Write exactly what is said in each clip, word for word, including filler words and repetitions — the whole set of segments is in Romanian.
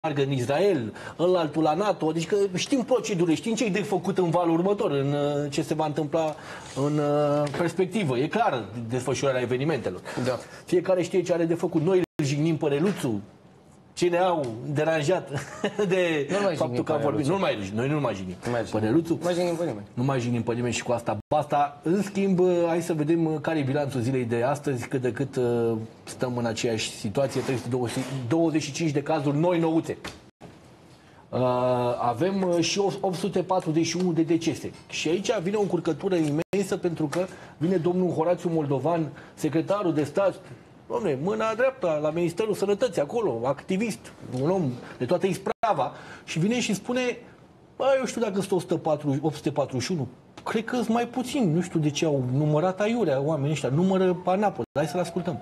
meargă în Israel, ălaltul la NATO, deci că știm proceduri, știm ce e de făcut în valul următor, în ce se va întâmpla în perspectivă. E clar desfășurarea evenimentelor. Da. Fiecare știe ce are de făcut. Noi îl jignim pe Reluțu, ce ne-au deranjat de faptul că am vorbit. Nu mai, noi nu mai jignim pe Reluțu. Nu mai jignim pe nimeni. Nu mai jignim pe nimeni și cu asta basta. În schimb, hai să vedem care e bilanțul zilei de astăzi, cât de cât uh, stăm în aceeași situație. trei sute douăzeci și cinci de cazuri noi nouțe. Uh, avem și opt sute patruzeci și unu de decese. Și aici vine o încurcătură imensă, pentru că vine domnul Horațiu Moldovan, secretarul de stat, doamne, mâna dreaptă la Ministerul Sănătății, acolo, activist, un om de toată isprava, și vine și spune: bă, eu știu dacă sunt opt sute patruzeci și unu, cred că sunt mai puțin, nu știu de ce au numărat aiurea oamenii ăștia, numără Panapol. Hai să-l ascultăm.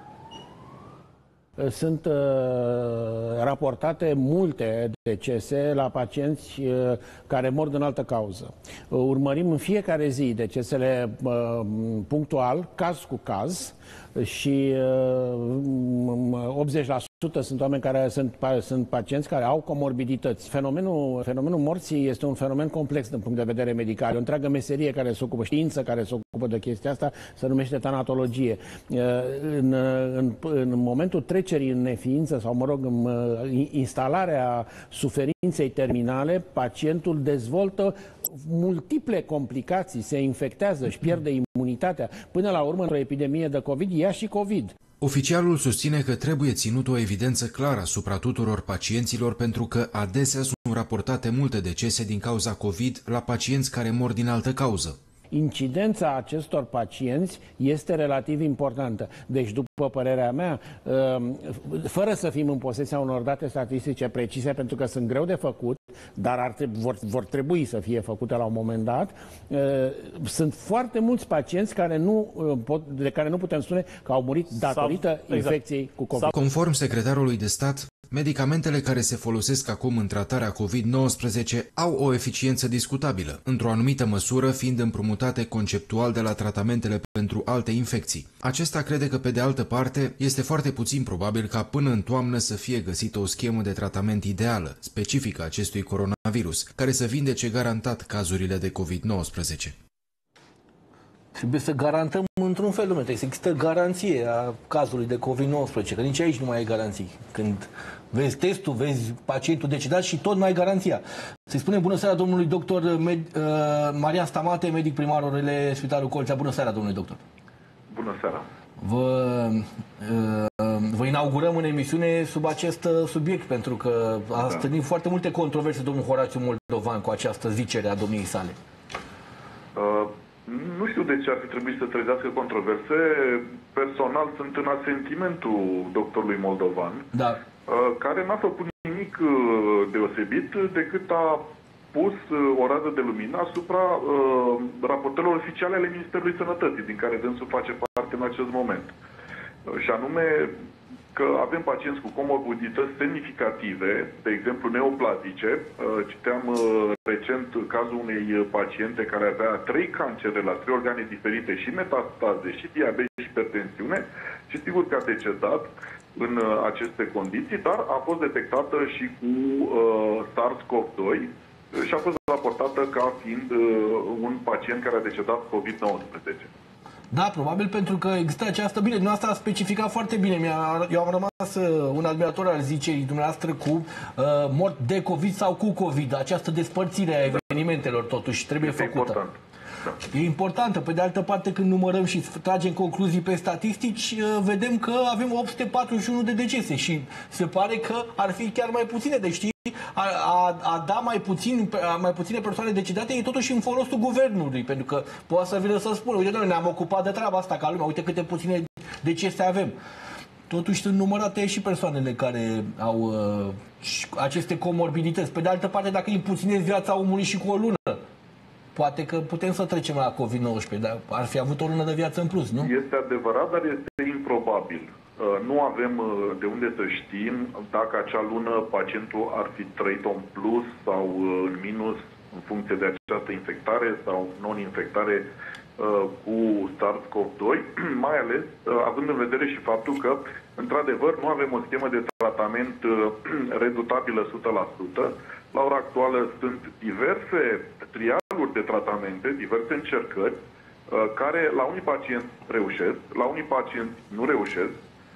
Sunt uh, raportate multe decese la pacienți uh, care mor din altă cauză. Uh, urmărim în fiecare zi decesele uh, punctual, caz cu caz, și uh, optzeci la sută sunt oameni care sunt, sunt pacienți care au comorbidități. Fenomenul, fenomenul morții este un fenomen complex din punct de vedere medical. O întreagă meserie care se ocupă, știință care se ocupă de chestia asta, se numește tanatologie. Uh, în, în, în momentul trecerii în neființă, sau mă rog, în uh, instalarea suferinței terminale, pacientul dezvoltă multiple complicații, se infectează, își pierde imunitatea. Până la urmă, într-o epidemie de COVID, ia și COVID. Oficialul susține că trebuie ținut o evidență clară asupra tuturor pacienților, pentru că adesea sunt raportate multe decese din cauza COVID la pacienți care mor din altă cauză. Incidența acestor pacienți este relativ importantă. Deci, după părerea mea, fără să fim în posesia unor date statistice precise, pentru că sunt greu de făcut, dar ar trebui, vor, vor trebui să fie făcute la un moment dat, sunt foarte mulți pacienți care nu, de care nu putem spune că au murit datorită Sau, infecției exact. cu COVID. Conform secretarului de stat, medicamentele care se folosesc acum în tratarea COVID nouăsprezece au o eficiență discutabilă, într-o anumită măsură fiind împrumutate conceptual de la tratamentele pentru alte infecții. Acesta crede că, pe de altă parte, este foarte puțin probabil ca până în toamnă să fie găsită o schemă de tratament ideală, specifică acestui coronavirus, care să vindece garantat cazurile de COVID nouăsprezece. Trebuie să garantăm într-un fel, domnule, trebuie să există garanție a cazului de COVID nouăsprezece, că nici aici nu mai e garanții. Când vezi testul, vezi pacientul decedat și tot mai ai garanția. Se spune bună seara domnului doctor Med, uh, Marian Stamate, medic primar Orele, Spitalul Colțea. Bună seara, domnule doctor. Bună seara. Vă, uh, vă inaugurăm în emisiune sub acest subiect, pentru că a da. stârnit foarte multe controverse domnul Horațiu Moldovan cu această zicere a domniei sale. Uh. Nu știu de ce ar fi trebuit să trezească controverse. Personal sunt în asentimentul doctorului Moldovan, da. care n-a făcut nimic deosebit decât a pus o rază de lumină asupra uh, raportelor oficiale ale Ministerului Sănătății, din care dânsul face parte în acest moment. Și anume că avem pacienți cu comorbidități semnificative, de exemplu neoplazice. Citeam recent cazul unei paciente care avea trei cancere la trei organe diferite, și metastaze, și diabet, și hipertensiune, și sigur că a decedat în aceste condiții, dar a fost detectată și cu uh, SARS-CoV doi și a fost raportată ca fiind uh, un pacient care a decedat COVID nouăsprezece. Da, probabil pentru că există această... Bine, dumneavoastră a specificat foarte bine. Eu am rămas uh, un admirator al zicerii dumneavoastră cu uh, mort de COVID sau cu COVID. Această despărțire a evenimentelor, totuși, trebuie este făcută. Important. Da. E importantă. Pe de altă parte, când numărăm și tragem concluzii pe statistici, uh, vedem că avem opt sute patruzeci și unu de decese și se pare că ar fi chiar mai puține. Deci, știi, a, a, a da mai, puțin, mai puține persoane decedate e totuși în folosul guvernului, pentru că poate să vină să spună: uite, noi ne-am ocupat de treaba asta ca lumea, uite câte puține decese avem. Totuși sunt numărate și persoanele care au uh, aceste comorbidități. Pe de altă parte, dacă îi puținezi viața omului și cu o lună, poate că putem să trecem la COVID nouăsprezece, dar ar fi avut o lună de viață în plus, nu? Este adevărat, dar este improbabil. Nu avem de unde să știm dacă acea lună pacientul ar fi trăit în plus sau în minus în funcție de această infectare sau non-infectare cu SARS-CoV doi, mai ales având în vedere și faptul că, într-adevăr, nu avem o schemă de tratament redutabilă o sută la sută. La ora actuală sunt diverse trialuri de tratamente, diverse încercări, care la unii pacienți reușesc, la unii pacienți nu reușesc,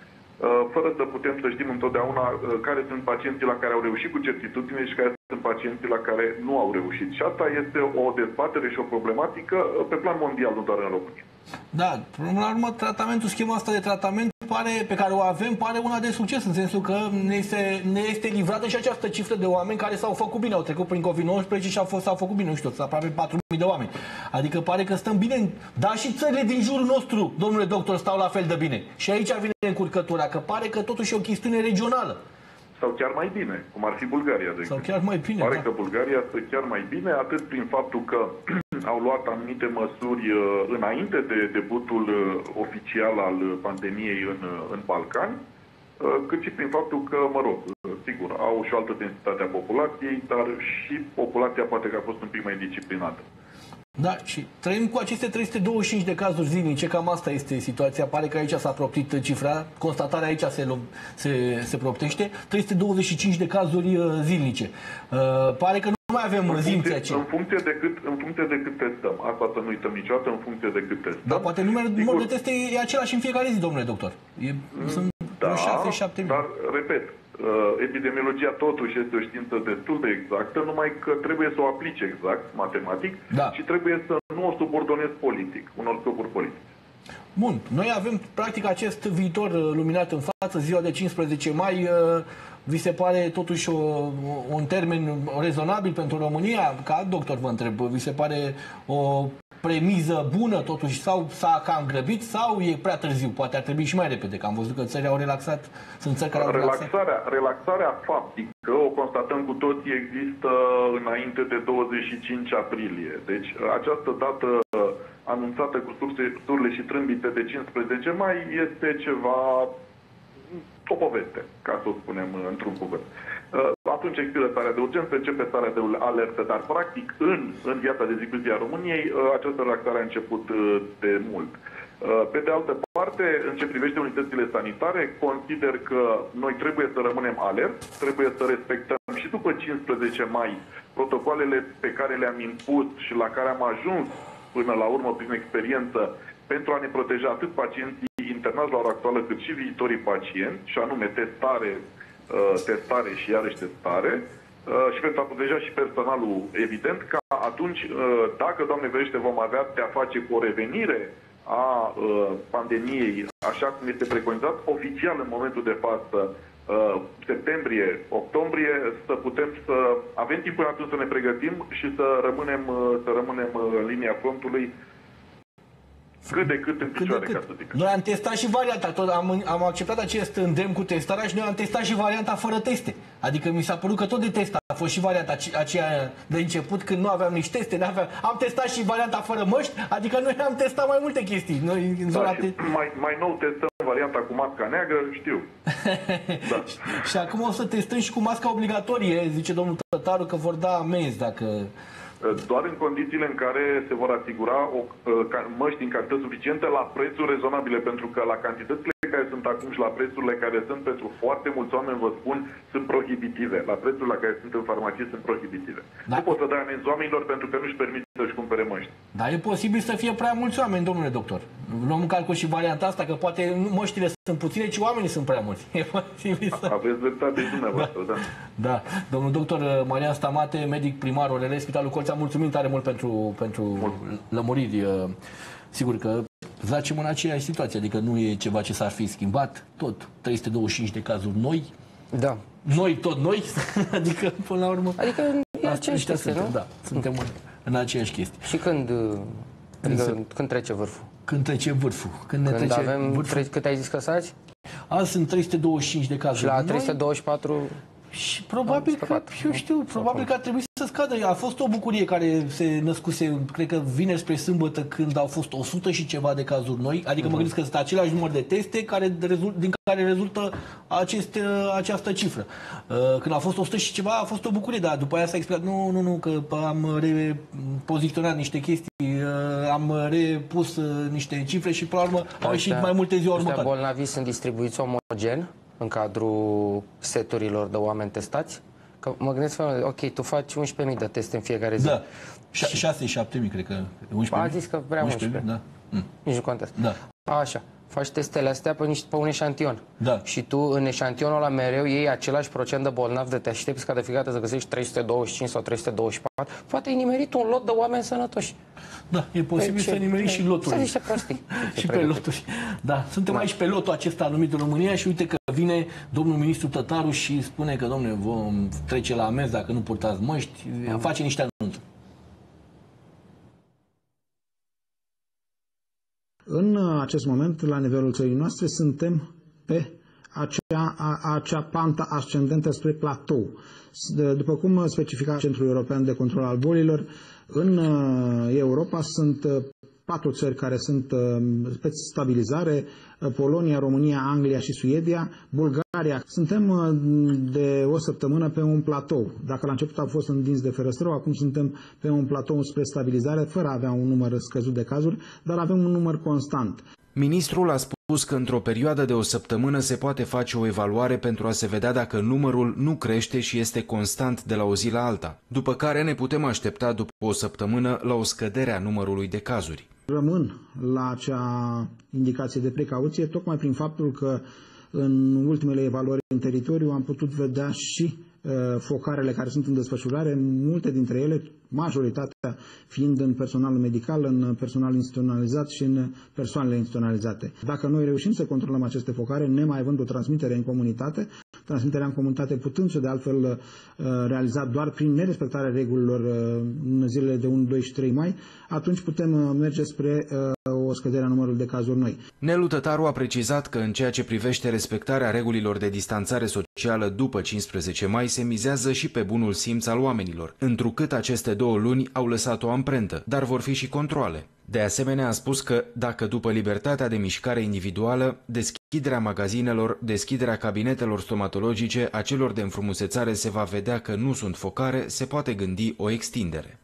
fără să putem să știm întotdeauna care sunt pacienții la care au reușit cu certitudine și care sunt pacienții la care nu au reușit. Și asta este o dezbatere și o problematică pe plan mondial, nu doar în România. Da, până la urmă, tratamentul, schema asta de tratament pare, pe care o avem pare una de succes, în sensul că ne este, ne este livrată și această cifră de oameni care s-au făcut bine, au trecut prin COVID nouăsprezece și au fost, s-au făcut bine, nu știu, aproape patru mii de oameni. Adică pare că stăm bine, dar și țările din jurul nostru, domnule doctor, stau la fel de bine. Și aici vine încurcătura, că pare că totuși e o chestiune regională. Sau chiar mai bine, cum ar fi Bulgaria, de Sau chiar mai bine, Pare da. că Bulgaria stă chiar mai bine, atât prin faptul că au luat anumite măsuri uh, înainte de debutul uh, oficial al pandemiei în, uh, în Balcani, uh, cât și prin faptul că, mă rog, uh, sigur, au și o altă densitate a populației, dar și populația poate că a fost un pic mai disciplinată. Da, și trăim cu aceste trei sute douăzeci și cinci de cazuri zilnice, cam asta este situația. Pare că aici s-a proptit cifra, constatarea aici se, se, se proptește, trei sute douăzeci și cinci de cazuri zilnice. Uh, pare că nu mai avem în zilnice funcție, aceea. în funcție de cât, în funcție de cât testăm. Asta să nu uităm niciodată, în funcție de cât testăm. Dar poate numărul număr de teste e același în fiecare zi, domnule doctor. E, sunt da, șase șapte mii. Dar, repet, epidemiologia totuși este o știință destul de exactă, numai că trebuie să o aplici exact, matematic, da. Și trebuie să nu o subordonezi politic, unor scopuri politice. Bun, noi avem practic acest viitor luminat în față, ziua de cincisprezece mai. Vi se pare totuși o, un termen rezonabil pentru România? Ca doctor vă întreb, vi se pare o premiză bună totuși sau s-a cam grăbit sau e prea târziu? Poate ar trebui și mai repede, că am văzut că țările au relaxat, sunt țări care au relaxat. Relaxarea, relaxarea faptică, o constatăm cu toții, există înainte de douăzeci și cinci aprilie. Deci această dată anunțată cu surle și trâmbite de cincisprezece mai este ceva, o poveste, ca să o spunem într-un cuvânt. Atunci expiră starea de urgență, începe starea de alertă, dar practic în, în viața de zi cu zi a României această relaxare a început de mult. Pe de altă parte, în ce privește unitățile sanitare, consider că noi trebuie să rămânem alert, trebuie să respectăm și după cincisprezece mai protocoalele pe care le-am impus și la care am ajuns până la urmă prin experiență pentru a ne proteja atât pacienții internați la ora actuală cât și viitorii pacienți, și anume testare, testare și iarăși testare, și pentru a proteja și personalul, evident, că atunci, dacă, Doamne ferește, vom avea de-a face cu o revenire a pandemiei, așa cum este preconizat oficial în momentul de față, septembrie, octombrie, să putem să avem timp până atunci să ne pregătim și să rămânem, să rămânem în linia frontului cât de cât în picioare, ca să zic. Noi am testat și varianta, tot am, am acceptat acest îndemn cu testarea și noi am testat și varianta fără teste. Adică mi s-a părut că tot de test a fost și varianta aceea de început, când nu aveam nici teste, aveam, am testat și varianta fără măști, adică noi am testat mai multe chestii. Noi, în da, și te... mai, mai nou testăm varianta cu masca neagră, știu. Da. Și acum o să testăm și cu masca obligatorie, zice domnul Tătaru, că vor da amenzi dacă... Doar în condițiile în care se vor asigura o, măști în cantități suficiente la prețuri rezonabile, pentru că la cantitățile care sunt acum și la prețurile care sunt pentru foarte mulți oameni, vă spun, sunt prohibitive. La prețurile la care sunt în farmacie sunt prohibitive. Da. Nu poți să dai amenzi oamenilor pentru că nu-și permit să-și cumpere măști. Dar e posibil să fie prea mulți oameni, domnule doctor. Luăm în calcul și varianta asta, că poate măștile sunt puține, ci oamenii sunt prea mulți. E posibil să... Aveți dreptate și dumneavoastră, da. da. Da. Domnul doctor Marian Stamate, medic primar O R L Spitalul Colțea, mulțumim tare mult pentru, pentru lămuriri. Sigur că zacem în aceeași situație, adică nu e ceva ce s-ar fi schimbat, tot trei sute douăzeci și cinci de cazuri noi, da. Noi, tot noi, adică până la urmă... Adică e aceeași chestie, nu? Da, suntem în, în aceeași chestie. Și când, adică, când trece vârful? Când trece vârful. Când, când ne trece avem, vârful. cât ai zis că sați? Azi sunt trei sute douăzeci și cinci de cazuri și la noi. trei sute douăzeci și patru... Și probabil că, eu știu, probabil că ar trebui să scadă. A fost o bucurie care se născuse, cred că vineri spre sâmbătă, când au fost o sută și ceva de cazuri noi. Adică uh-huh. mă gândesc că sunt același număr de teste care rezult, din care rezultă aceste, această cifră. Când a fost o sută și ceva, a fost o bucurie, dar după aia s-a explicat, nu, nu, nu, că am repoziționat niște chestii, am repus niște cifre și, până la urmă, au ieșit mai multe ziua următoare. Ăștia bolnavi sunt distribuiți omogen? în cadrul seturilor de oameni testați? Că mă gândesc, ok, tu faci unsprezece mii de teste în fiecare zi. Da, șase șapte mii, cred că. unsprezece mii? A zis că vrea unsprezece mii. Da. Mm. Nici nu contează. Da. Așa. Faci testele astea pe, niște, pe un eșantion. Da. Și tu, în eșantionul ăla, mereu iei același procent de bolnavi, de te aștepți ca de fiecare dată să găsești trei sute douăzeci și cinci sau trei sute douăzeci și patru. Poate ai nimerit un lot de oameni sănătoși. Da, e posibil să nimeri și loturi. Să niște prostii. Și pe loturi. Da, suntem da. aici pe lotul acesta numit în România și uite că vine domnul ministru Tătaru și spune că, domnule, vom trece la amenzi dacă nu purtați măști, mm. face niște anunțuri. În acest moment, la nivelul țării noastre, suntem pe acea, a, acea pantă ascendentă spre platou. După cum specifica Centrul European de Control al Bolilor, în Europa sunt patru țări care sunt pe stabilizare: Polonia, România, Anglia și Suedia. Bulgaria. Suntem de o săptămână pe un platou. Dacă la început a fost învins de ferăstrău, acum suntem pe un platou spre stabilizare, fără a avea un număr scăzut de cazuri, dar avem un număr constant. Ministrul a spus că într-o perioadă de o săptămână se poate face o evaluare pentru a se vedea dacă numărul nu crește și este constant de la o zi la alta, după care ne putem aștepta după o săptămână la o scădere a numărului de cazuri. Rămân la acea indicație de precauție, tocmai prin faptul că în ultimele evaluări în teritoriu am putut vedea și uh, focarele care sunt în desfășurare, multe dintre ele, majoritatea fiind în personalul medical, în personal instituționalizat și în persoanele instituționalizate. Dacă noi reușim să controlăm aceste focare, nemai având o transmitere în comunitate, transmiterea în comunitate putând-se de altfel uh, realiza doar prin nerespectarea regulilor uh, în zilele de unu, doi și trei mai, atunci putem uh, merge spre uh, o scădere a numărului de cazuri noi. Nelu Tătaru a precizat că în ceea ce privește respectarea regulilor de distanțare socială după cincisprezece mai se mizează și pe bunul simț al oamenilor, întrucât aceste două luni au lăsat o amprentă, dar vor fi și controale. De asemenea, a spus că dacă după libertatea de mișcare individuală, deschiderea magazinelor, deschiderea cabinetelor stomatologice, a celor de înfrumusețare se va vedea că nu sunt focare, se poate gândi o extindere.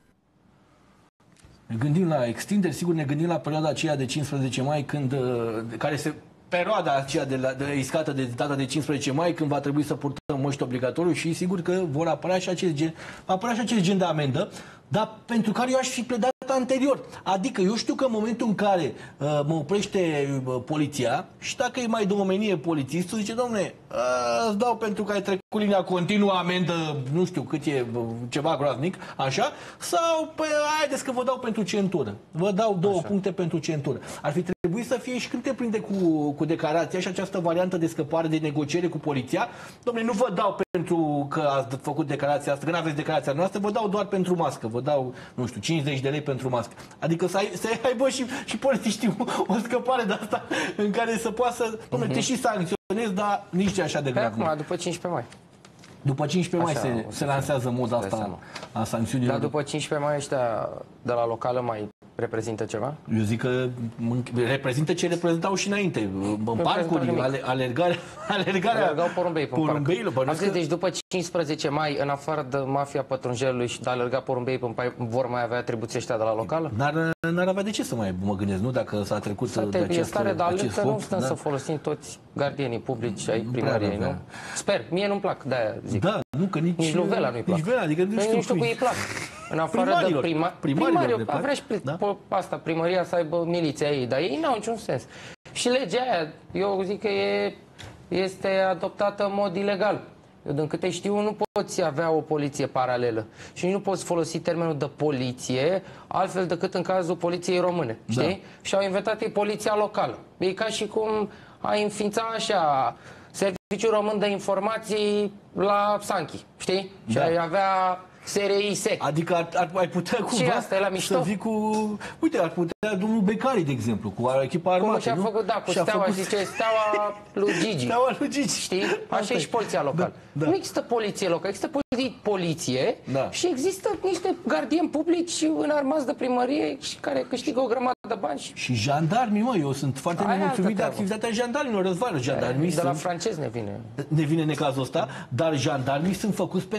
Ne gândim la extinderi, sigur ne gândim la perioada aceea de cincisprezece mai, când, care se, perioada aceea de, la, de iscată de data de cincisprezece mai, când va trebui să purtăm măști obligatoriu și sigur că vor apărea și acest gen, va apărea și acest gen de amendă, dar pentru care eu aș fi pledat anterior. Adică eu știu că în momentul în care uh, mă oprește uh, poliția și dacă e mai de omenie polițistul, zice, dom'le, uh, îți dau pentru că ai trecut linia continuă amendă, nu știu cât e, uh, ceva groaznic, așa, sau, păi, haideți că vă dau pentru centură. Vă dau două așa. puncte pentru centură. Ar fi trebuit să fie și când te prinde cu, cu declarația și această variantă de scăpare, de negociere cu poliția, dom'le, nu vă dau pentru că ați făcut declarația asta, că nu aveți declarația noastră, vă dau doar pentru mască, vă dau, nu știu, cincizeci de lei pentru mască. Adică să, ai, să aibă și, și polițiștii o, o scăpare de asta în care să poată să, dom'le, uh-huh. te și sancționezi, dar nici de așa de grav. Acum, după cincisprezece mai. După cincisprezece mai se, se lansează moda asta a sancțiunilor. Dar după cincisprezece mai ăștia de la locală mai reprezintă ceva? Eu zic că reprezintă ce reprezentau și înainte. În parcuri, ale, alergarea... alergarea Alergau porumbei pe porumbeilor, parc. Că... Deci după cincisprezece mai, în afară de mafia pătrunjelului și de a alerga porumbei pe parc, vor mai avea atribuții ăștia de la locală? N-ar avea de ce să mai mă gândesc, nu? Dacă s-a trecut să de acest, e stare de alertă, nu stăm da? să folosim toți gardienii publici ai primăriei, nu? Sper, mie nu-mi plac, de-aia zic. Da, nu, că nici... Nici Luvela nu-i plac. Nici Vela, adică nu știu, nu știu cui îi plac. În afară de prima... primarii, vrea și da? asta, primăria să aibă miliția ei, dar ei n-au niciun sens. Și legea aia, eu zic că e, este adoptată în mod ilegal. Eu, din câte știu, nu poți avea o poliție paralelă și nu poți folosi termenul de poliție altfel decât în cazul poliției române, știi? Da. Și au inventat ei poliția locală. E ca și cum ai înființa așa Serviciul Român de Informații la Sanchi, știi? Da. Și ai avea S R I S E C. Adică ar, ar, ai putea cumva asta e la mișto? să vii cu... Uite, ar putea domnul Becali, de exemplu, cu echipa armată. Cum și-a făcut, da, cu steaua, făcut... zice, steaua lui Gigi. Steaua lui Gigi. Știi? Așa e și poliția locală. Da, da. Nu există poliție locală, există poliție da. și există niște gardieni publici înarmați de primărie și care câștigă o grămadă de bani. Și, și jandarmii, mă, eu sunt foarte nemulțumit de activitatea jandarmilor, Răzvan. Jandarmii de la sunt... francez ne vine. Ne vine în cazul ăsta, dar jandarmii sunt făcuți pentru alte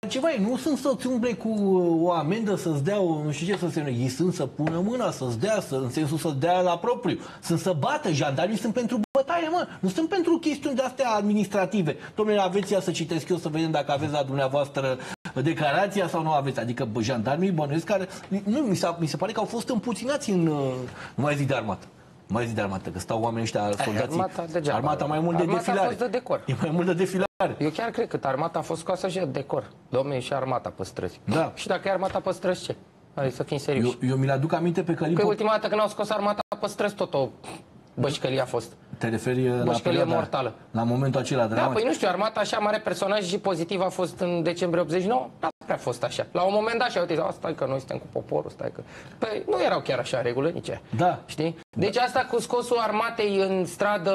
altceva. Ei nu sunt să-ți umble cu o amendă, să-ți dea o, nu știu ce să se numește. Ei sunt să pună mâna, să-ți dea, să, în sensul să-ți dea la propriu. Sunt să bată. Jandarmii sunt pentru bătaie, mă. Nu sunt pentru chestiuni de-astea administrative. Domnule, aveți ea să citesc eu, să vedem dacă aveți la dumneavoastră declarația sau nu aveți. Adică bă, jandarmii bănuiesc care... Nu, mi, mi se pare că au fost împuținați în... Nu mai zic de armată. Nu mai zic de armată, că stau oamenii ăștia, soldații. Armata degeaba. Armata mai mult de armata defilare. A fost de decor. E mai mult de defilare. Eu chiar cred că armata a fost scoasă și de decor. Dom'le, și armata pe străzi. Da. Și dacă e armata pe străzi, ce? Hai să fim serioși. Eu, eu mi-l aduc aminte pe Călim. Că ultima dată când au scos armata pe străzi, tot o bășcălie a fost. Te referi la bășcălie mortală. La momentul acela Da, păi nu știu, armata așa mare personaj și pozitiv a fost în decembrie optzeci și nouă? N-a prea fost așa. La un moment dat și uite, stai că noi suntem cu poporul, stai că... Păi nu erau chiar așa în regulă nici aia. Da. Știi? Deci asta cu scosul armatei în stradă...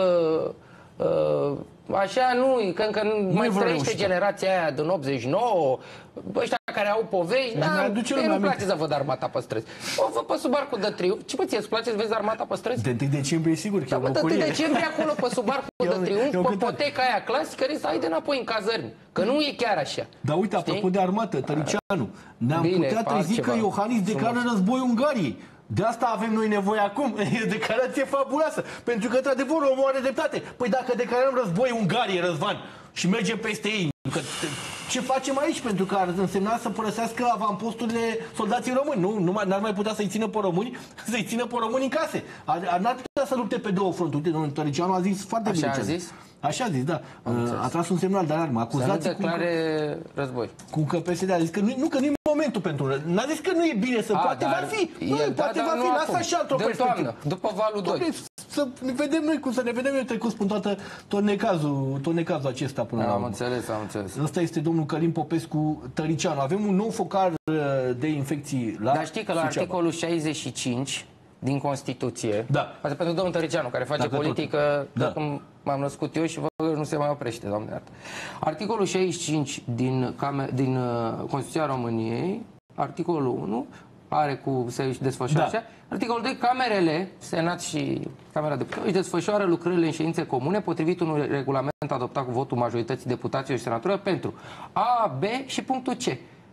Uh, așa nu, că încă nu mai trăiește generația aia din optzeci și nouă, ăștia care au povești, da, nu-mi place să văd armata pe străzi. O văd pe sub arcul de triumf. Ce bă, ție îți place să vezi armata pe străzi? De întâi decembrie, sigur, că da, e o bucurie. De întâi decembrie acolo pe sub arcul de triumf, pe poteca aia clasică, să ai de înapoi în cazărmi. Că nu e chiar așa. Dar uite, apropo de armată, Tăricianu, ne-am putea trezi că Iohannis declară război Ungariei. De asta avem noi nevoie acum. E o declarație fabuloasă. Pentru că, într-adevăr, omul are dreptate. Păi dacă declarăm război Ungariei, Răzvan, și mergem peste ei, că, ce facem aici? Pentru că ar însemna să părăsească avamposturile soldații români. Nu, nu n-ar mai putea să-i țină pe români, să-i țină pe români în case. Ar, n-ar putea să lupte pe două fronturi. Uite, domnul Tăricianu a zis foarte Așa bine. Așa a zis? Așa a zis, da. A tras un semnal de alarmă. Acuzații să nu declare cu, război. Cum că P S D a zis că nu, nu, că nu e momentul pentru război. N-a zis că nu e bine să... A, poate va fi. Nu, el, poate da, va da, fi. Nu Lasă așa într-o perspectivă. După valul doi. Să ne vedem noi, cum să ne vedem noi trecut, spun toată, tot necazul, tot necazul acesta până am la urmă. Am înțeles, am înțeles. Ăsta este domnul Călim Popescu Tăricianu. Avem un nou focar de infecții la Dar știi că la Suceava. Articolul șaizeci și cinci din Constituție, da. Asta pentru domnul Tăricianu, care face Dacă politică, da. Cum m-am născut eu și vă nu se mai oprește, doamne iartă. Articolul șaizeci și cinci din, din uh, Constituția României, articolul unu, are cu se desfășoară da. Așa. Articolul doi, camerele, Senat și Camera Deputaților, își desfășoară lucrările în ședințe comune potrivit unui regulament adoptat cu votul majorității deputaților și senatorilor pentru A, B și punctul C.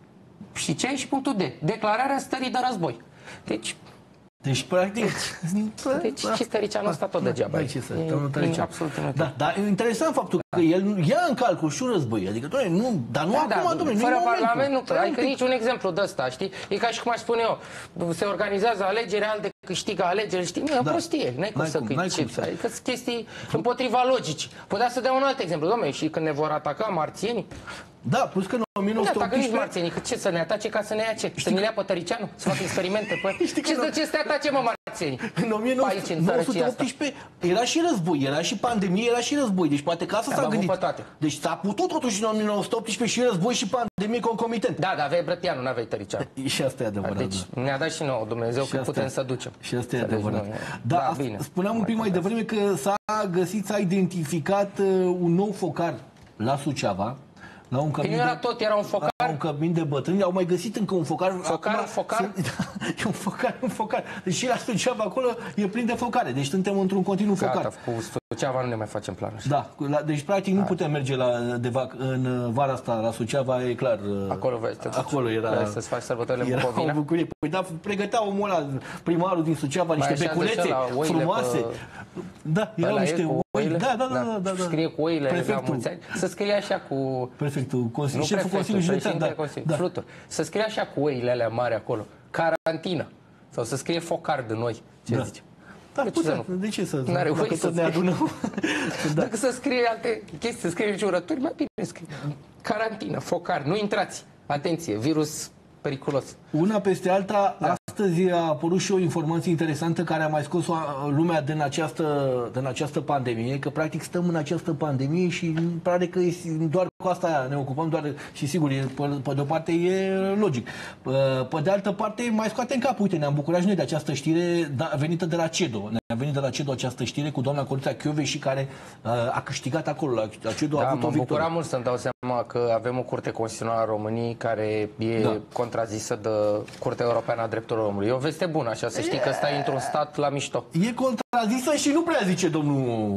Și C și punctul D. Declararea stării de război. Deci, Deci, practic... Deci, și Tăricianu ăsta tot degeaba. Băi, ce să... E absolut da, dar e interesant faptul că el ia în calcul și un război. Adică, doamne, nu... Dar nu da, acum, da, domnule, fără nu parlament, nu... Adică niciun exemplu de ăsta, știi? E ca și cum aș spune eu, se organizează alegeri, alte câștigă alegeri, știi? Nu, e o prostie. N-ai cum să câștigi. Adică sunt chestii împotriva logicii. Putea să dea un alt exemplu. Dom'le, și când ne vor ataca marțienii, da, plus că în o mie nouă sute optsprezece... Nu ne atacă nici marțienii, ce, să ne atace ca să ne ia ce? Să ne ia pe Tăricianu? Să facă experimente? Păi, ce, de ce să te atace, mă, marțienii? În o mie nouă sute optsprezece era și război, era și pandemie, era și război. Deci poate că asta s-a gândit. Deci s-a putut totuși în o mie nouă sute optsprezece și război și pandemie concomitent. Da, dar aveai Brătianu, nu aveai Tăricianu. Și asta e adevărat. Deci ne-a dat și nouă Dumnezeu că putem să ducem. Și asta e adevărat. Da, spuneam un pic mai devreme că s-a găsit, s-a identificat un nou focar la Suceava. La un nu era tot, era un focar. La un cămin de bătrâni, au mai găsit încă un focar. Focar, acum, focar? Sunt, da, e un focar, un focar. Deci și la Suceava acolo e plin de focare. Deci suntem într-un continuu Gata, focar. Cu Suceava nu ne mai facem planuri. Da, la, deci practic nu putem merge la, de vac, în vara asta la Suceava, e clar. Acolo vrei să te acolo era, vrei să-ți faci sărbătorile în Bucovina. Bucurie. Păi da, pregătea omul ăla, primarul din Suceava, niște beculețe frumoase. Pe... Da, erau niște oi. Da, da, da, da, da, da. Scrie cu oile la mulți ani. Să scrie așa cu... Prefectul, Consiliul, nu șeful Consiliului Județean, da. Da. Fluturi. Să scrie așa cu oile alea mari acolo. Carantină. Sau să scrie focar de noi. Ce da. zici? Da, de, ce să, de ce să... N-are voie să ne adunăm. Da. Dacă să scrie alte chestii, să scrie jurături, mai bine scrie. Carantină, focar, nu intrați. Atenție, virus periculos. Una peste alta, da. Astăzi a apărut și o informație interesantă care a mai scos lumea din această, din această pandemie, că practic stăm în această pandemie și pare că doar cu asta ne ocupăm, doar și sigur, e, pe, pe de-o parte e logic. Pe de altă parte mai scoate în cap, uite, ne-am bucurat și noi de această știre da, venită de la CEDO. Ne-a venit de la CEDO această știre cu doamna Corița Chioveși care uh, a câștigat acolo. La CEDO da, a avut o victorie. M-am bucurat mult să-mi dau seama că avem o curte constituțională a României care e da. contrazisă de Curtea Europeană a Drepturilor Omului. E o veste bună, așa, să știi că stai într-un stat la mișto. E contrazisă și nu prea zice domnul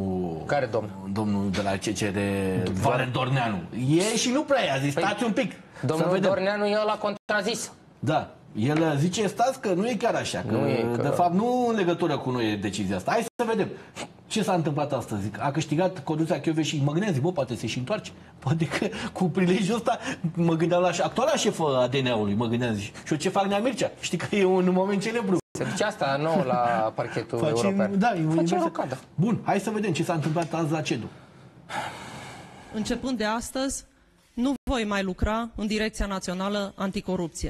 Care domn? Domnul de la C C R, Valer Dorneanu. E și nu prea i-a zis, stați un pic. Domnul Dorneanu e ăla contrazis. Da. El zice, stați că nu e chiar așa, că, nu e, că de fapt nu în legătură cu noi e decizia asta. Hai să vedem ce s-a întâmplat astăzi. A câștigat Codruța Kövesi și mă gândeam, zic, bă, poate se și întoarce. Poate că cu prilejul ăsta mă gândeam la actuala șefă a D N A-ului, mă gândeam, zic, și eu ce fac Nea Mircea? Știi că e un moment celebru. Se duce asta nouă la parchetul Face, european. Da, e Face rocadă. Bun, hai să vedem ce s-a întâmplat azi la CEDU. Începând de astăzi, nu voi mai lucra în Direcția Națională Anticorupție.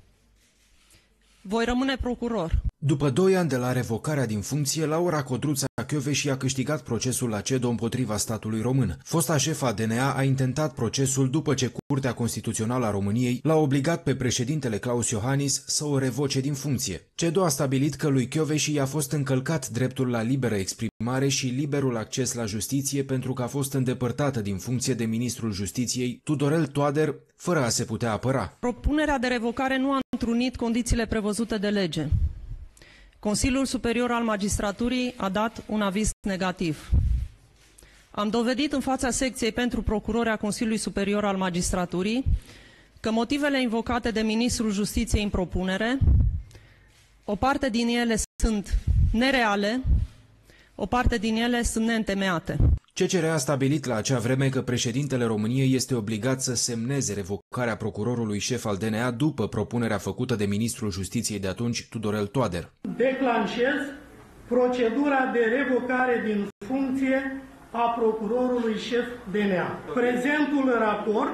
Voi rămâne procuror. După doi ani de la revocarea din funcție, Laura Codruța Kövesi a câștigat procesul la CEDO împotriva statului român. Fosta șefa D N A a intentat procesul după ce Curtea Constituțională a României l-a obligat pe președintele Klaus Iohannis să o revoce din funcție. CEDO a stabilit că lui Kövesi i-a fost încălcat dreptul la liberă exprimare și liberul acces la justiție pentru că a fost îndepărtată din funcție de ministrul Justiției, Tudorel Toader, fără a se putea apăra. Propunerea de revocare nu a întrunit condițiile prevăzute de lege. Consiliul Superior al Magistraturii a dat un aviz negativ. Am dovedit în fața secției pentru procurori a Consiliului Superior al Magistraturii că motivele invocate de Ministrul Justiției în propunere, o parte din ele sunt nereale, o parte din ele sunt neîntemeiate. C C R a stabilit la acea vreme că președintele României este obligat să semneze revocarea procurorului șef al D N A după propunerea făcută de ministrul Justiției de atunci, Tudorel Toader. Declanșez procedura de revocare din funcție a procurorului șef D N A. Prezentul raport,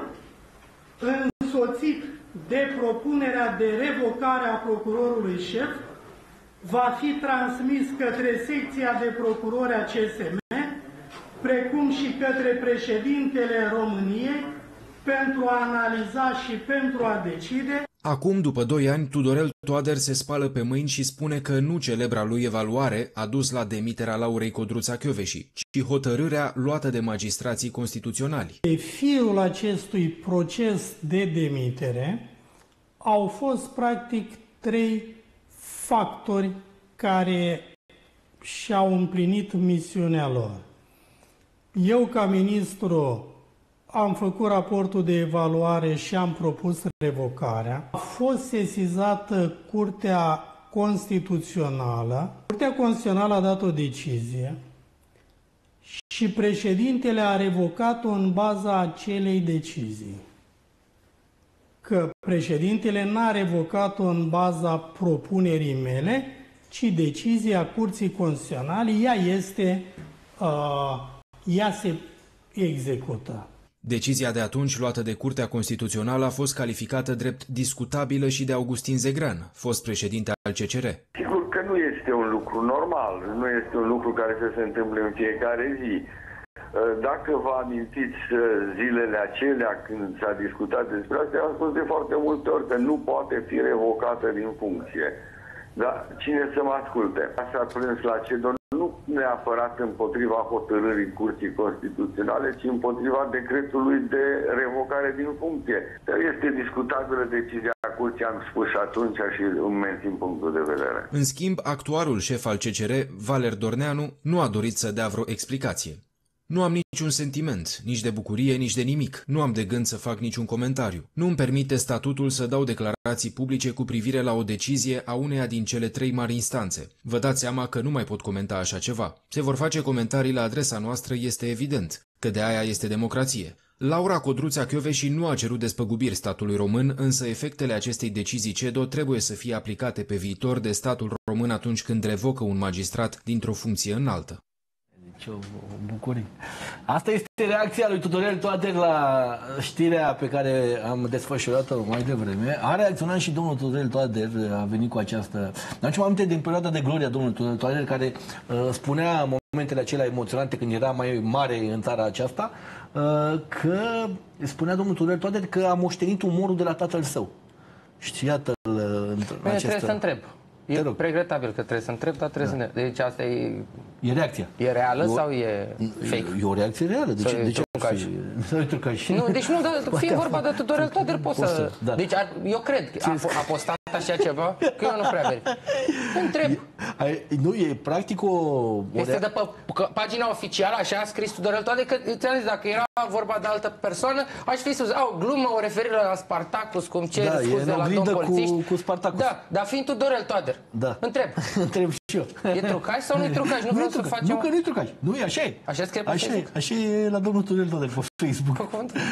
însoțit de propunerea de revocare a procurorului șef, va fi transmis către secția de procurori a C S M, precum și către președintele României, pentru a analiza și pentru a decide. Acum, după doi ani, Tudorel Toader se spală pe mâini și spune că nu celebra lui evaluare a dus la demiterea Laurei Codruța Kövesi, ci hotărârea luată de magistrații constituționali. Pe firul acestui proces de demitere au fost practic trei factori care și-au împlinit misiunea lor. Eu, ca ministru, am făcut raportul de evaluare și am propus revocarea. A fost sesizată Curtea Constituțională. Curtea Constituțională a dat o decizie și președintele a revocat-o în baza acelei decizii. Că președintele n-a revocat-o în baza propunerii mele, ci decizia Curții Constituționale, ea este... Uh, ea se execută. Decizia de atunci luată de Curtea Constituțională a fost calificată drept discutabilă și de Augustin Zegrean, fost președinte al C C R. Sigur că nu este un lucru normal, nu este un lucru care să se întâmple în fiecare zi. Dacă vă amintiți zilele acelea când s-a discutat despre asta, am spus de foarte multe ori că nu poate fi revocată din funcție. Dar cine să mă asculte? Asta a plâns la CEDO nu neapărat împotriva hotărârii Curții Constituționale, ci împotriva decretului de revocare din funcție. Dar este discutabilă decizia Curții, am spus și atunci și îmi mențin punctul de vedere. În schimb, actualul șef al C C R, Valer Dorneanu, nu a dorit să dea vreo explicație. Nu am niciun sentiment, nici de bucurie, nici de nimic. Nu am de gând să fac niciun comentariu. Nu îmi permite statutul să dau declarații publice cu privire la o decizie a uneia din cele trei mari instanțe. Vă dați seama că nu mai pot comenta așa ceva. Se vor face comentarii la adresa noastră, este evident, că de aia este democrație. Laura Codruța Kövesi nu a cerut despăgubiri statului român, însă efectele acestei decizii CEDO trebuie să fie aplicate pe viitor de statul român atunci când revocă un magistrat dintr-o funcție înaltă. Ce o bucurie. Asta este reacția lui Tudorel Toader la știrea pe care am desfășurat-o mai devreme. A reacționat și domnul Tudorel Toader, a venit cu această... Mi-am aminte din perioada de gloria domnului Tudorel Toader, care uh, spunea în momentele acelea emoționante, când era mai mare în țara aceasta, uh, că spunea domnul Tudorel Toader că a moștenit umorul de la tatăl său. Și iată-l în această... Trebuie să întreb. E regretabil că trebuie să întreb, dar trebuie da. să ne... Deci asta e... E reacția. E reală e o... sau e fake? E o reacție reală. De ce, de ce trucaj. Nu e trucaj. Nu, deci nu, dar fie vorba de Tudorel Toader, poți să... Da. Deci eu cred că a, a postat așa ceva, că eu nu prea verific. Întreb. Nu, e practic o... Este de pe pagina oficială, așa a scris Tudorel Toader, că ți-am zis, dacă era vorba de altă persoană, aș fi spus, au, glumă, o referire la Spartacus, cum cer da, scuze la domn polițiști. Cu, cu Spartacus. Da, dar fiind Tudorel Toader. Da. Întreb. Întreb și eu. E trucaj sau nu e trucaj? Nu, nu vreau să facem... Nu, că nu e trucaj. Nu e, așa e. Așa scrie pe așa Facebook? E, așa e la domnul Tudorel Toader pe Facebook.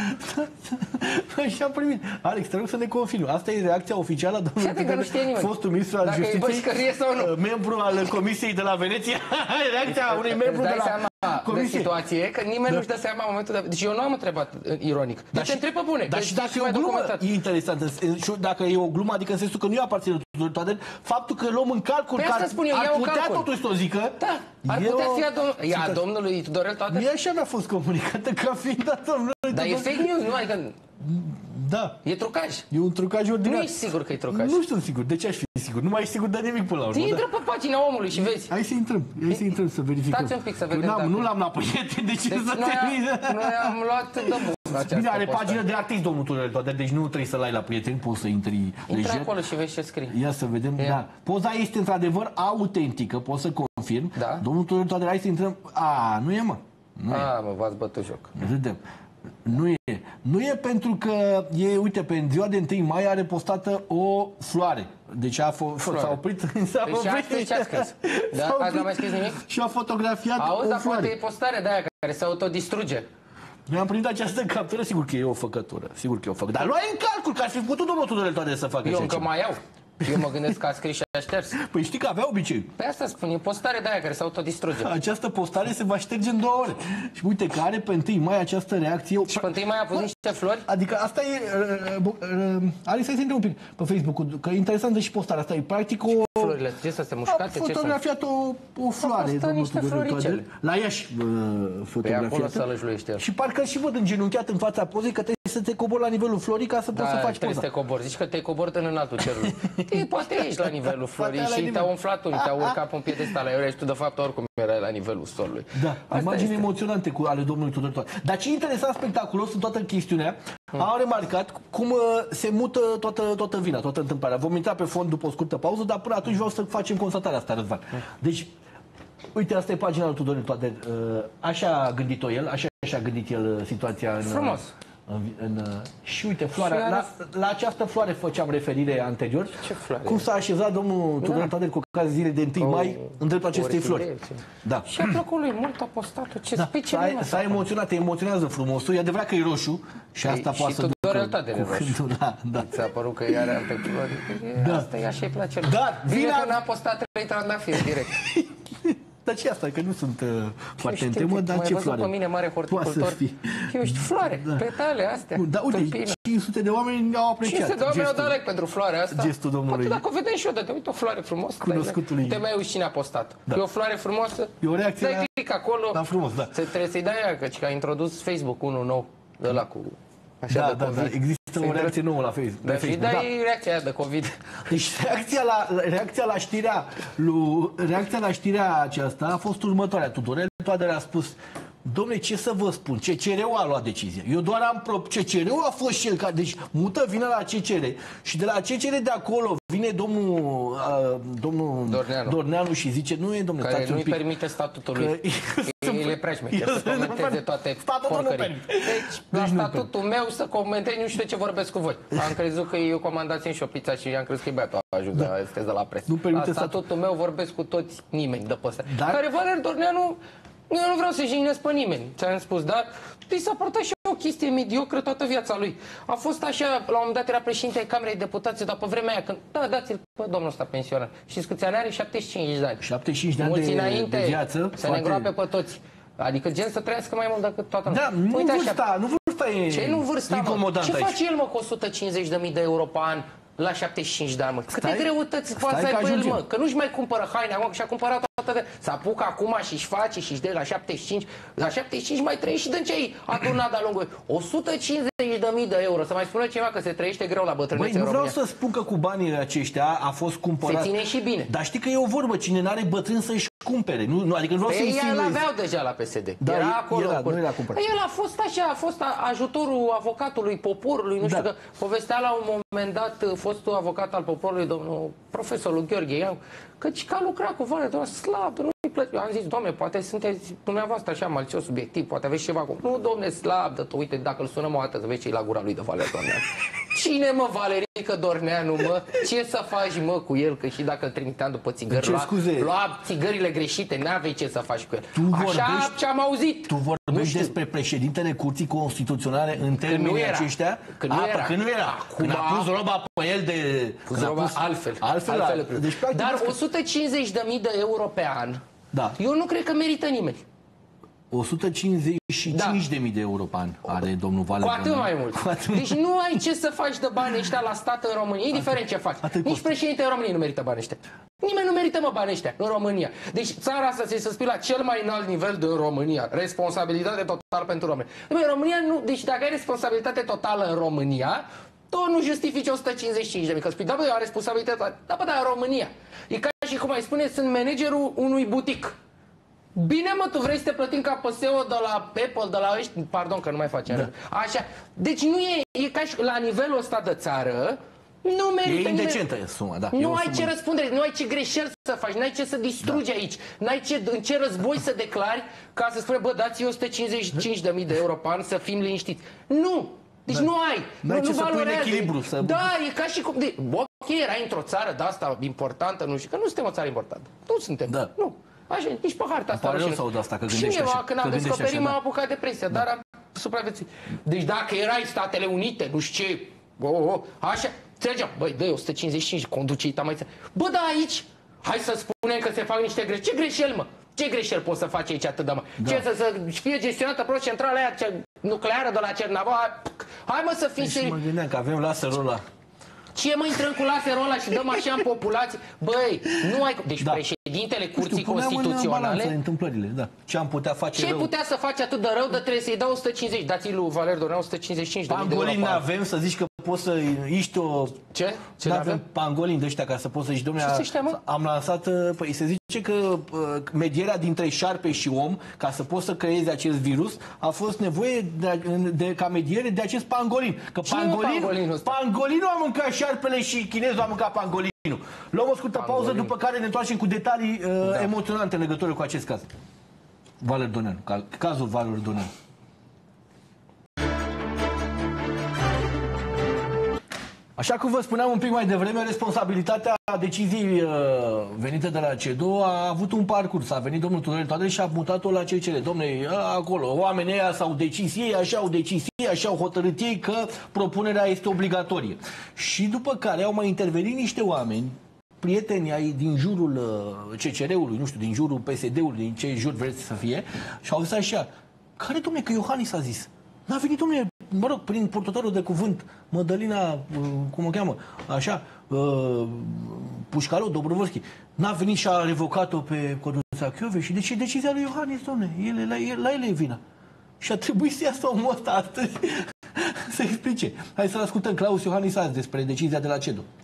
Așa am primit. Alex, te rog să ne confirmi. Asta e reacția oficială a domnului Tudorel, fostul ministru al Justiției, membru al Comisiei de la Veneția. Reacția unui membru de la de situație, că nimeni da. nu-și dă seama în momentul de... Deci eu nu am întrebat ironic. Deci da, te întreb pe bune. Dar și dacă e o glumă, e interesant. Dacă e o glumă, adică în sensul că nu i aparține Tudorel Toader, faptul că luăm în calcul că ar, spun eu, ar putea totuși să o zică. Da, ar putea să fie a, domn... e a domnului Tudorel Toader. Mie așa mi-a fost comunicată ca fiind a domnului Dar e fake news, nu? Adică... Da. E trucaj. E un trucaj ordinar. Nu ești sigur că e trucaj. Nu sunt sigur. De ce aș fi sigur? Nu mai ești sigur de nimic până la urmă. Intră pe pagina omului și vezi. Hai să intrăm. Hai să intrăm să verificăm. Stați un pic să vedem. Nu l-am la prieten, de ce deci să noi, te noi am luat de bun. Bine, are pagină de artist, domnul Tudorel Toader, deci nu trebuie să-l ai la prieteni, poți să intri lejer. Intră acolo și vezi ce scrie. Ia să vedem. Ia. Da. Poza este într-adevăr autentică, pot să confirm. Da. Domnul Tudorel Toader, hai să intrăm. A, nu e, mă. Nu A, e. mă, v-ați bătut joc. Râdem. Nu e. Nu e pentru că e, uite, pe ziua de întâi mai are postată o floare. Deci a s-a oprit. S-a deci oprit. Ce a scris? Da? Azi n-a mai scris nimic? Și a fotografiat Auzi, o dar floare. poate e postare de aia care se autodistruge. Noi am primit această captură, sigur că e o făcătură. Sigur că e o făcătură. Dar luai în calcul că ar fi putut domnul Tudorel Toader să facă eu așa încă ceva. mai iau. Eu mă gândesc că a scris și a șters. Păi știi că avea obicei. Pe asta spun, e postare de aia care se autodistruge. Această postare se va șterge în două ore. Și uite că are pe întâi mai această reacție. Și pe întâi mai a pus niște flori? Adică asta e... Uh, uh, Alex, hai să intrăm un pic pe Facebook, că e interesantă și postarea asta. E practic o... Florile, ce să se mușcate? A fotografiat o, o floare, domnul Tudorel Toader. La Iași uh, fotografiată. Și parcă și văd îngenunchiat în fața pozei că trebuie să te cobori la nivelul florii ca să da, poți să faci poza. Da, să te cobori. Zici că te cobori în înaltul cerului. E, poate ești la nivelul florii și te-au umflat unii, te-au urcat pe un piedestal aiurea și tu de fapt oricum erai la nivelul solului. Da, asta imagini este. Emoționante cu ale domnului Tudorel Toader. Dar ce interesant, spectaculos în toată chestiunea, hmm. am remarcat cum uh, se mută toată, toată vina, toată întâmplarea. Vom intra pe fond după o scurtă pauză, dar până atunci vreau să facem constatarea asta, Răzvan. Hmm. Deci, uite, asta e pagina lui Tudorel Toader. Uh, așa a gândit-o el, așa a gândit el situația în... Frumos. În, în, și uite, floarea, și la, la această floare făceam referire anterior. Ce floare? Cum s-a așezat domnul da. Tudorel Toader cu ocazia zilei de întâi mai în dreptul acestei flori. Da. Și a plăcut lui mult, a postat-o. Ce da. S-a emoționat, te emoționează frumosul. E adevărat că e roșu și asta e, poate și să Tudorel Toader e roșu. Da, da. Ți-a părut că are alte flori. Da. Asta e așa, îi place. Da, bine că n-a postat trei trandafiri direct. Dar ce asta? Că nu sunt uh, foarte în temă, dar ce floare? Pe mine mare horticultor. Eu știu, floare, da. Petale astea. Da, uite, cinci sute de oameni au apreciat. cinci sute de oameni au dat like pentru floarea asta. Gestul domnului. Poate dacă o vedem și eu, dă uite o floare frumoasă. Cunoscutului. Te mai uiți cine a postat. Da. E o floare frumoasă. E o reacție. Dai click acolo. Da, frumos, da. Trebuie să-i dai aia, că a introdus Facebook unul nou, ăla cu... Așa da, de da, da, există o reacție nouă la Facebook. Da, și dai da. reacția aia de COVID. Deci reacția la, reacția la știrea lui, reacția la știrea aceasta a fost următoarea. Tudorel Toader a spus: dom'le, ce să vă spun, C C R-ul a luat decizia. Eu doar am pro... C C R-ul a fost cel care... Deci mută vina la C C R și de la C C R de acolo vine domnul, uh, domnul Dorneanu. Dorneanu și zice: nu e, domnule, care nu-i permite statutul lui. El e prea șmecher să comenteze toate porcării. Deci, la statutul meu să comentez, nu știu de ce vorbesc cu voi. Am crezut că e o comandație și o pizza și am crezut că e băiatul ajută da. Este de la presă. La statutul meu vorbesc cu toți nimeni de pe ăsta. Dar... Care Valer Dorneanu, eu nu vreau să jignesc pe nimeni, ți-am spus, dar i s-a părut așa o chestie mediocră toată viața lui. A fost așa, la un moment dat era președinte ai Camerei Deputaților, dar pe vremea aia, când, da, dați-l pe domnul ăsta pensionar. Știți câți ani are? șaptezeci și cinci de ani. șaptezeci și cinci de ani mulți de, înainte, de viață. Să foarte... ne îngroape pe toți. Adică gen să trăiască mai mult decât toată lumea. Da, nu uite vârsta, așa, nu vârsta e ce nu vârsta, incomodant Ce aici. face el, mă, cu o sută cincizeci de mii de euro pe an la șaptezeci și cinci de ani, mă? Câte stai, greutăți poate să aibă el, mă? Că nu-și mai cumpără haine acum, că și-a cumpărat toată de... Să apucă acum și-și face și-și dă la șaptezeci și cinci. La șaptezeci și cinci mai trăiești și dă ce ai adunat de-a lungul. o sută cincizeci de mii de euro. Să mai spună ceva că se trăiește greu la bătrânețe. Băi, nu vreau să spun că cu banii aceștia a fost cumpărat. Se ține și bine. Dar știi că e o vorbă, cine n-are bătrân să-și cumpere. Nu, nu, adică nu vreau să insinuez. El aveau deja la P S D. Da, era acolo. Era, nu era cumpărat. El a fost așa, a fost ajutorul avocatului poporului. Nu da. știu că povestea la un moment dat fostul avocat al poporului, domnul profesorul Gheorghe, căci că a lucrat cu Valea Doamne, slab, nu-i plăcut. Am zis, domne, poate sunteți dumneavoastră așa malțios subiectiv, poate aveți ceva acum. Nu, domne, slab, dă uite, dacă îl sunăm o dată să vezi ce-i la gura lui de Valea Doamne. Cine, mă, Valerică Dorneanu, mă? Ce să faci, mă, cu el? Că și dacă îl trimiteam după țigări, lua, lua țigările greșite, n-avei ce să faci cu el. Tu așa vorbești, ce-am auzit. Tu vorbești despre președintele Curții Constituționale în termenii aceștia? Că nu era. Că nu era. Acum, când a pus roba pe el de... Pus roba pus, altfel. Altfel, altfel. Deci, dar o sută cincizeci de mii de euro pe an, da. Eu nu cred că merită nimeni. o sută cincizeci și cinci de mii de euro pe an are domnul Valea. Cu atât mai mult. Atât deci nu ai ce să faci de bani ăștia la stat în România, indiferent ce faci. Atât Nici președintele României nu merită bani ăștia. Nimeni nu merită, mă, bani ăștia în România. Deci țara asta se spui la cel mai înalt nivel din România. Responsabilitate totală pentru România. În România nu, deci dacă ai responsabilitate totală în România, tu nu justifici o sută cincizeci și cinci de mii. Că spui, da, bă, eu am responsabilitate. Da, bă, dar în România. E ca și cum ai spune, sunt managerul unui butic. Bine, mă, tu vrei să te plătim ca P S O de la Apple, de la ăștia, pardon că nu mai facem. Da. Așa. Deci nu e, e ca și la nivelul ăsta de țară, nu merită. E indecentă nimeni. Suma, da. Nu ai sumă. ce răspundere, nu ai ce greșeli să faci, nu ai ce să distrugi da. aici, nu ai ce, în ce război să declari ca să spui, bă, dați-i o sută cincizeci și cinci de mii de euro pe an să fim liniștiți. Nu! Deci da. nu ai. Nu ai ce să pui în echilibru. Să... Da, e ca și cum... De... Ok, erai într-o țară de asta importantă, nu știu, că nu suntem o țară importantă. Nu suntem. Da. Nu. Așa, nici pe harta asta. Pare rău să aud asta, că gândești așa. Și când am descoperit, m-am apucat depresia, da. dar am supraviețuit. Deci dacă erai Statele Unite, nu știu ce, oh, oh, așa, înțelegeam, băi, dă-i o sută cincizeci și cinci, conduce-i tamaița. Bă, da, aici, hai să spunem că se fac niște greșeli. Ce greșeli, mă? Ce greșeli poți să faci aici atât de mă? Da. Ce, să, să fie gestionată prost centrala aia ce, nucleară de la Cernava? Hai, mă, să fii serios. Deci mă gândeam că avem laserul ăla. Ce mă intrăm cu laserul ăla și dăm așa în populație? Băi, nu ai... Deci da. președintele Curții știu, Constituționale... întâmplările, da. Ce am putea face Ce rău? putea să faci atât de rău, de trebuie să-i dau o sută cincizeci. Dați-i lui Valer Dorneanu o sută cincizeci și cinci de mii de euro. Pangolin avem, să zici că poți să iști o... Ce? Ce avem? Pangolin de ăștia ca să poți să zici, domnule, am lansat... Păi se zice că medierea dintre șarpe și om, ca să poți să creezi acest virus, a fost nevoie de, de, ca mediere de acest pangolin. Că pangolin, pangolinul a mâncat șarpele și chinezul a mâncat pangolinul. Luăm o scurtă pangolin. pauză, după care ne întoarcem cu detalii uh, da. emoționante în legătură cu acest caz. Valer Dorneanu, cazul Valer Dorneanu. Așa cum vă spuneam un pic mai devreme, responsabilitatea deciziei uh, venite de la C E D O a avut un parcurs. A venit domnul Tudorel Toader și a mutat-o la C C R. Dom'le, acolo, oamenii ăia s-au decis ei, așa au decis ei, așa au hotărât ei că propunerea este obligatorie. Și după care au mai intervenit niște oameni, prieteni ai din jurul uh, C C R-ului, nu știu, din jurul P S D-ului, din ce jur vreți să fie, și au zis așa, care, dom'le, că Iohannis a zis? N-a venit, dom'le, mă rog, prin purtătorul de cuvânt, Mădălina, cum o cheamă, așa, uh, Pușcaru, Dobrovolski, n-a venit și a revocat-o pe Codruța Kövesi și de ce decizia lui Iohannis, dom'le, el, la, el, la el e vina. Și a trebuit să iasă omul ăsta astăzi să explice. Hai să-l ascultăm, Claus Iohannis azi, despre decizia de la C E D O.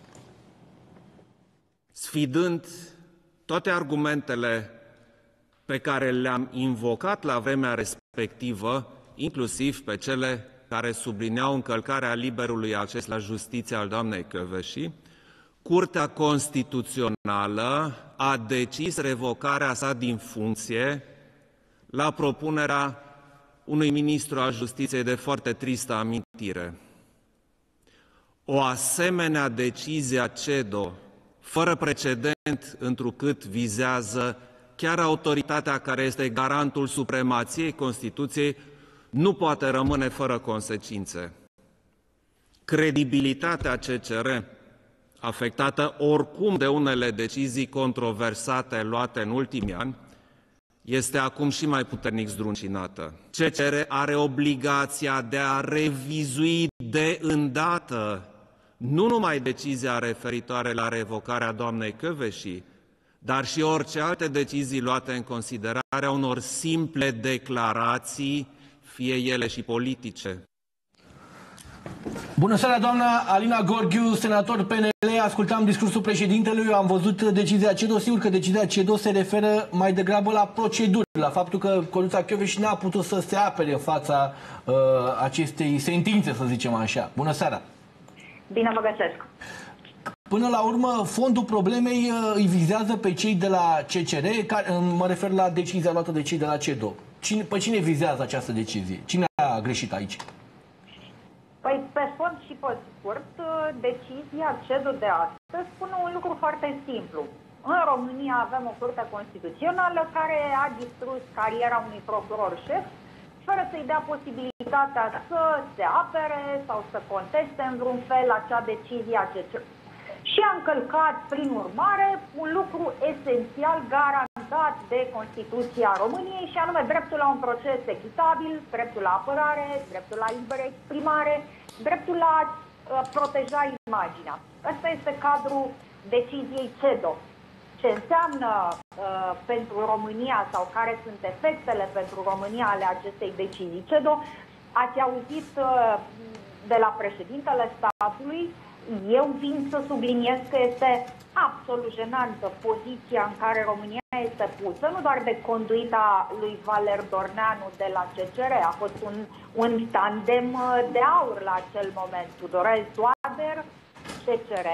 Sfidând toate argumentele pe care le-am invocat la vremea respectivă, inclusiv pe cele care sublineau încălcarea liberului acces la justiție al doamnei Kövesi, Curtea Constituțională a decis revocarea sa din funcție la propunerea unui ministru al justiției de foarte tristă amintire. O asemenea decizie a C E D O, fără precedent, întrucât vizează chiar autoritatea care este garantul supremației Constituției, nu poate rămâne fără consecințe. Credibilitatea C C R, afectată oricum de unele decizii controversate luate în ultimii ani, este acum și mai puternic zdruncinată. C C R are obligația de a revizui de îndată nu numai decizia referitoare la revocarea doamnei Kövesi, dar și orice alte decizii luate în considerare a unor simple declarații, fie ele și politice. Bună seara, doamna Alina Gorghiu, senator P N L. Ascultam discursul președintelui, eu am văzut decizia CEDO. Sigur că decizia CEDO se referă mai degrabă la proceduri, la faptul că Căluța Kövesi n-a putut să se apere în fața uh, acestei sentințe, să zicem așa. Bună seara! Bine vă găsesc! Până la urmă, fondul problemei îi vizează pe cei de la C C R, care, mă refer la decizia luată de cei de la CEDO. Cine, pe cine vizează această decizie? Cine a greșit aici? Păi, pe fond și pe scurt, decizia CEDO de astăzi spune un lucru foarte simplu. În România avem o curte constituțională care a distrus cariera unui procuror șef, fără să-i dea posibilitatea să se apere sau să conteste în vreun fel acea decizie a C C R. Și a încălcat, prin urmare, un lucru esențial garantat de Constituția României, și anume dreptul la un proces echitabil, dreptul la apărare, dreptul la liberă exprimare, dreptul la a proteja imaginea. Ăsta este cadrul deciziei CEDO. Ce înseamnă uh, pentru România sau care sunt efectele pentru România ale acestei decizii CEDO, ați auzit uh, de la președintele statului. Eu vin să subliniez că este absolut jenantă poziția în care România este pusă, nu doar de conduita lui Valer Dorneanu de la C C R, a fost un, un tandem de aur la acel moment, Tudorel Toader, C C R,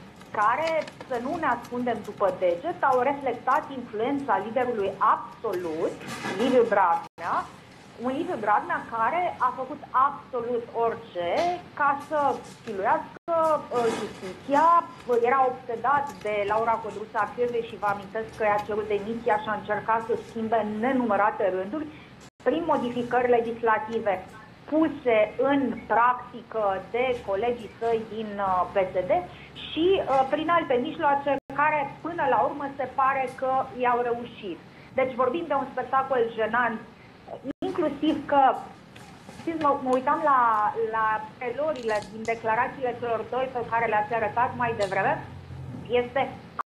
care, să nu ne ascundem după deget, au reflectat influența liderului absolut, Liviu Dragnea, un Liviu Dragnea care a făcut absolut orice ca să siluiască uh, justiția. Era obsedat de Laura Codruța Kövesi și vă amintesc că i-a cerut demisia și a încercat să schimbe în nenumărate rânduri prin modificări legislative puse în practică de colegii săi din uh, P S D și uh, prin alte mijloace care până la urmă se pare că i-au reușit. Deci vorbim de un spectacol jenant, inclusiv că, știți, mă, mă uitam la, la preluările din declarațiile celor doi pe care le-ați arătat mai devreme. Este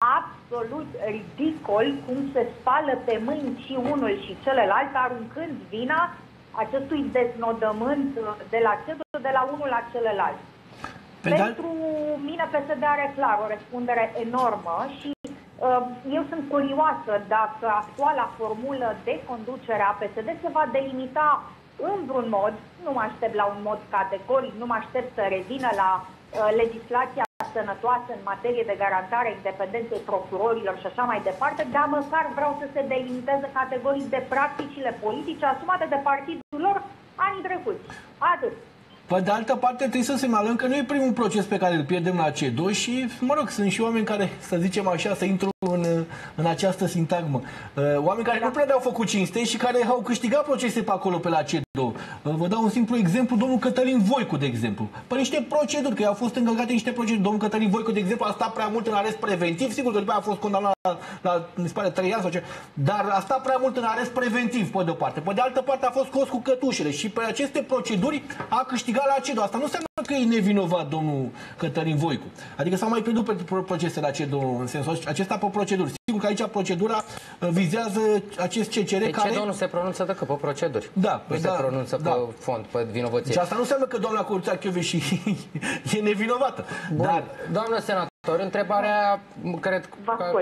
absolut ridicol cum se spală pe mâini și unul și celălalt, aruncând vina acestui deznodământ de la CEDO de la unul la celălalt. Pe Pentru mine P S D are clar o răspundere enormă și uh, eu sunt curioasă dacă actuala formulă de conducere a P S D se va delimita în vreun mod, nu mă aștept la un mod categoric, nu mă aștept să revină la uh, legislația sănătoasă în materie de garantare a independenței procurorilor și așa mai departe, dar măcar vreau să se delimiteze categoric de practicile politice asumate de partidul lor anii trecuți. Atât. Pe de altă parte, trebuie să semnalăm că nu e primul proces pe care îl pierdem la CEDO și, mă rog, sunt și oameni care, să zicem așa, să intru în, în această sintagmă. Oameni care da. nu prea le-au făcut cinste și care au câștigat procese pe acolo, pe la CEDO. Vă dau un simplu exemplu, domnul Cătălin Voicu, de exemplu. Pe niște proceduri, că au fost încălcate niște proceduri. Domnul Cătălin Voicu, de exemplu, a stat prea mult în arest preventiv. Sigur că după aia a fost condamnat la, la mi se pare, trei ani sau ce. Dar a stat prea mult în arest preventiv, pe de-o parte. Pe de altă parte, a fost scos cu cătușele și pe aceste proceduri a câștigat la CEDO. Asta nu înseamnă că e nevinovat domnul Cătălin Voicu. Adică s-au mai pierdut pe procese la CEDO în sensul acesta pe proceduri. Sigur că aici procedura vizează acest C C R pe care... CEDO nu se pronunță decât pe proceduri. Da, nu da, se pronunță da. pe fond, pe vinovăție. Și asta nu înseamnă că doamna Căluța Kövesi e nevinovată. Bun. Dar... Doamnă senator, întrebarea, cred că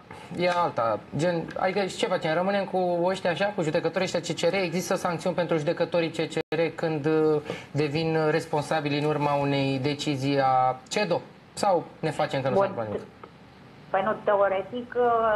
e alta. Gen, adică ce facem? Rămânem cu ăștia așa, cu judecătorii ăștia C C R? Există sancțiuni pentru judecătorii C C R când devin responsabili în urma unei decizii a CEDO? Sau ne facem că nu s-a întâmplat nimic? Păi nu, teoretic,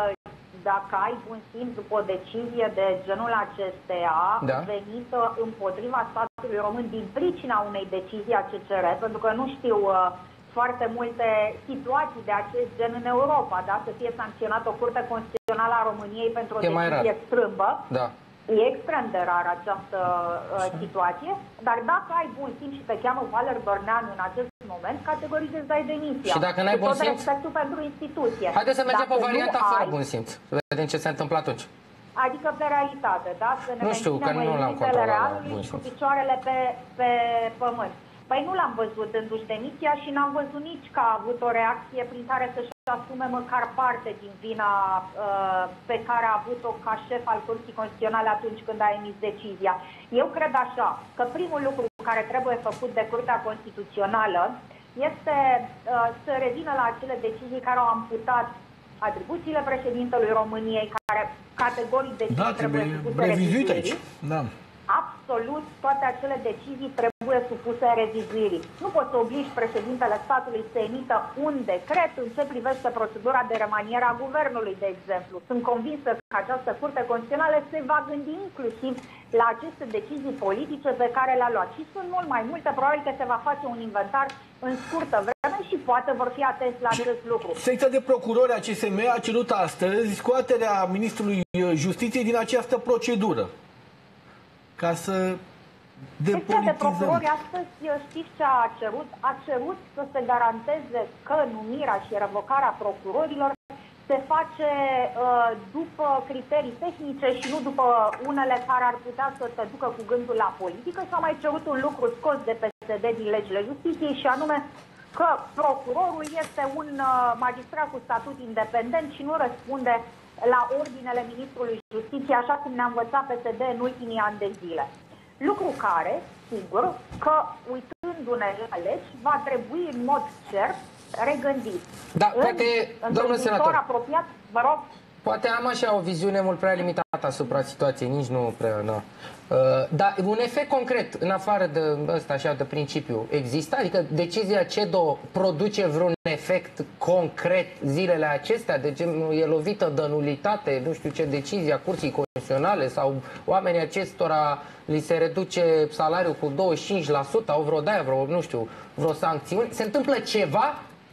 dacă ai bun simț după o decizie de genul acesteia, da. venită împotriva statului român din pricina unei decizii a C C R, pentru că nu știu foarte multe situații de acest gen în Europa, da? Să fie sancționată o curte constituțională a României pentru o e decizie strâmbă. Da. E extrem de rar această uh, situație, dar dacă ai bun simț și te cheamă Valer Dorneanu în acest moment, categoric îți dai demisia. Și dacă n-ai bun simț? Respectul pentru instituție. Haideți să mergem pe varianta fără ai... bun simț. Să vedem ce se întâmplă atunci. Adică pe realitate, da? Să ne nu știu, că nu l-am controlat cu picioarele pe, pe pământ. Păi nu l-am văzut dându-și demisia și n-am văzut nici că a avut o reacție prin care să-și asume măcar parte din vina uh, pe care a avut-o ca șef al Curții Constituționale atunci când a emis decizia. Eu cred așa, că primul lucru care trebuie făcut de Curtea Constituțională este uh, să revină la acele decizii care au amputat atribuțiile președintelui României, care categoric decizii da, trebuie supuse revizuirii. Da. Absolut toate acele decizii trebuie supuse revizuirii. Nu poți să obligi președintele statului să emită un decret în ce privește procedura de remaniere a guvernului, de exemplu. Sunt convinsă că această Curte Constituțională se va gândi inclusiv la aceste decizii politice pe care le-a luat. Și sunt mult mai multe, probabil că se va face un inventar în scurtă vreme și poate vor fi atenți la acest lucru. Secția de procurori a C S M a cerut astăzi scoaterea ministrului Justiției din această procedură. Ca să Secția de procurori astăzi, știți ce a cerut? A cerut să se garanteze că numirea și revocarea procurorilor se face uh, după criterii tehnice și nu după unele care ar putea să te ducă cu gândul la politică. S-a mai cerut un lucru scos de P S D din legile justiției și anume că procurorul este un uh, magistrat cu statut independent și nu răspunde la ordinele ministrului Justiției, așa cum ne-a învățat P S D în ultimii ani de zile. Lucru care, sigur, că uitându-ne la legi, va trebui în mod cert regândit. Da, poate, domnul senator, apropiat, vă rog. Poate am așa o viziune mult prea limitată asupra situației, nici nu prea, nu. Uh, dar un efect concret, în afară de ăsta, așa, de principiu, există? Adică decizia C E D O produce vreun efect concret zilele acestea? De genul e lovită de nulitate, nu știu ce decizie a Curții Constituționale sau oamenii acestora li se reduce salariul cu douăzeci și cinci la sută, au vreo de-aia, vreo, nu știu, vreo sancțiuni? Se întâmplă ceva?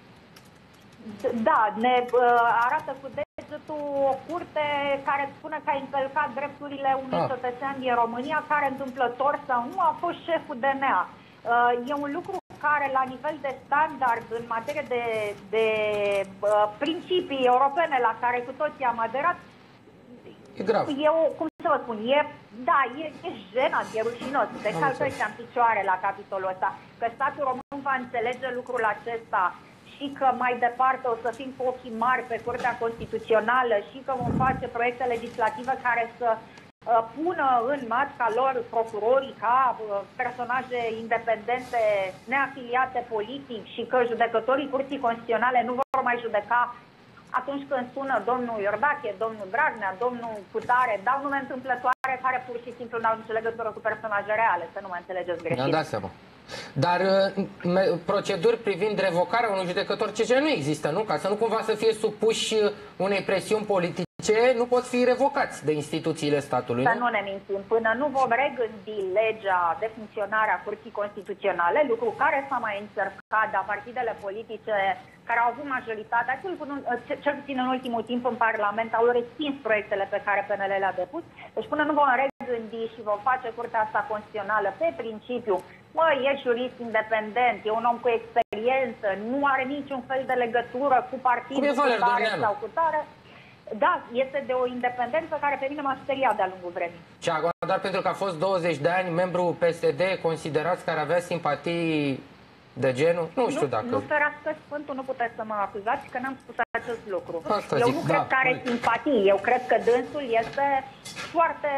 Da, ne uh, arată cu degetul o curte care spune că a încălcat drepturile unui ah. cetățean din România, care întâmplător sau nu a fost șeful D N A. Uh, e un lucru care la nivel de standard, în materie de, de uh, principii europene la care cu toții am aderat, e grav. E o, cum să vă spun, e, da, e, e jenant, e rușinos. De calcă ăștia în picioare la capitolul ăsta. Că statul român va înțelege lucrul acesta și că mai departe o să fim cu ochii mari pe Curtea Constituțională și că vom face proiecte legislative care să uh, pună în matca lor procurorii ca uh, personaje independente, neafiliate politic și că judecătorii Curții Constituționale nu vor mai judeca atunci când sună domnul Iordache, domnul Dragnea, domnul Cutare, dau nume întâmplătoare care pur și simplu n-au nicio legătură cu personaje reale, să nu mă înțelegeți greșit. Mi-am dat seama. Dar uh, proceduri privind revocarea unui judecător C C nu există, nu? Ca să nu cumva să fie supuși unei presiuni politice, nu pot fi revocați de instituțiile statului. Să nu, nu ne mințim. Până nu vom regândi legea de funcționare a Curții Constituționale, lucru care s-a mai încercat de partidele politice care au avut majoritatea, cel puțin în ultimul timp în Parlament, au respins proiectele pe care P N L le-a depus. Deci până nu vom regândi și vom face Curtea asta constituțională pe principiu, mă, e jurist independent, e un om cu experiență, nu are niciun fel de legătură cu partidul cu tare sau cu tare. Da, este de o independență care pe mine m-a speriat de-a lungul vremii. Și acum, doar pentru că a fost douăzeci de ani membru P S D, considerați că ar avea simpatii de genul? Nu știu nu, dacă... Nu ferească Sfântul, nu puteți să mă acuzați că n-am spus acest lucru. Asta Eu zic, nu da, cred că are simpatii. Eu cred că dânsul este foarte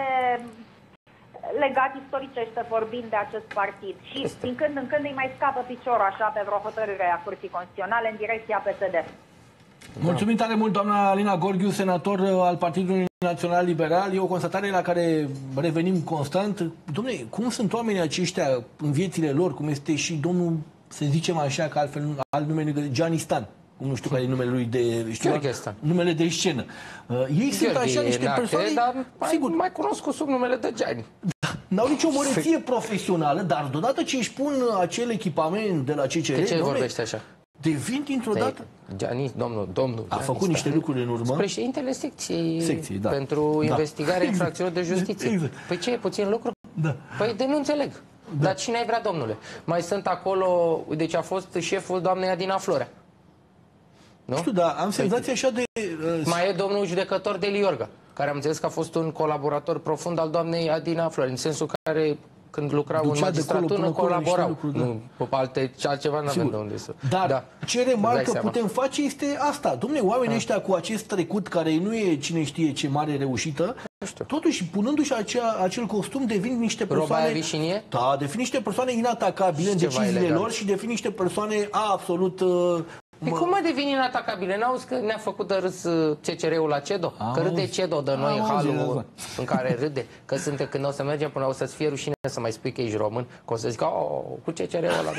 legat istoricește vorbind de acest partid. Și este. din când în când îi mai scapă piciorul așa pe vreo hotărâre a Curții Constituționale în direcția P S D. Mulțumim tare mult, doamna Alina Gorghiu, senator al Partidului Național Liberal. E o constatare la care revenim constant. Dom'le, cum sunt oamenii aceștia în viețile lor, cum este și domnul, să zicem așa, că altfel alt numele de Gianni Stan, cum nu știu care e numele lui de, știu, numele de scenă. Uh, ei Gheorghe sunt așa niște Nate, persoane, dar mai, sigur, mai cunoscut sub numele de Gianni. Da, n-au nicio măreție profesională, dar deodată ce își pun acel echipament de la C C R, de ce vorbește așa? Devin dintr-o dată. Gianni, domnul, domnul a făcut Stan. niște lucruri în urmă. Președintele secției, secției da. pentru da. investigarea exact. infracțiunilor de justiție. Exact. Păi ce e puțin lucru? Da. Păi de nu înțeleg. Da. Dar cine ai vrea, domnule? Mai sunt acolo, deci a fost șeful doamnei Adina Florea. Nu? Nu știu, dar am senzația așa de... Uh, mai e domnul judecător Deli Iorga, care am înțeles că a fost un colaborator profund al doamnei Adina Florea, în sensul care când lucrau în magistratură colaborau. Lucruri, da. Nu, pe alte, altceva nu avem de unde să... Dar da. ce remarcă putem face este asta. Dom'le, oamenii ăștia cu acest trecut, care nu e cine știe ce mare reușită, știu. Totuși, punându-și acea, acel costum, devin niște persoane... Roba aia vișinie? Da, devin niște persoane inatacabile în deciziile lor și devin niște persoane absolut... Uh, Păi cum mă devin inatacabile? N-auzi că ne-a făcut de râs C C R-ul la CEDO? Că râde CEDO de noi în halul în care râde. Că suntem, când o să mergem până o să-ți fie rușine să mai spui că ești român, că o să zic, oh, cu C C R-ul ăla.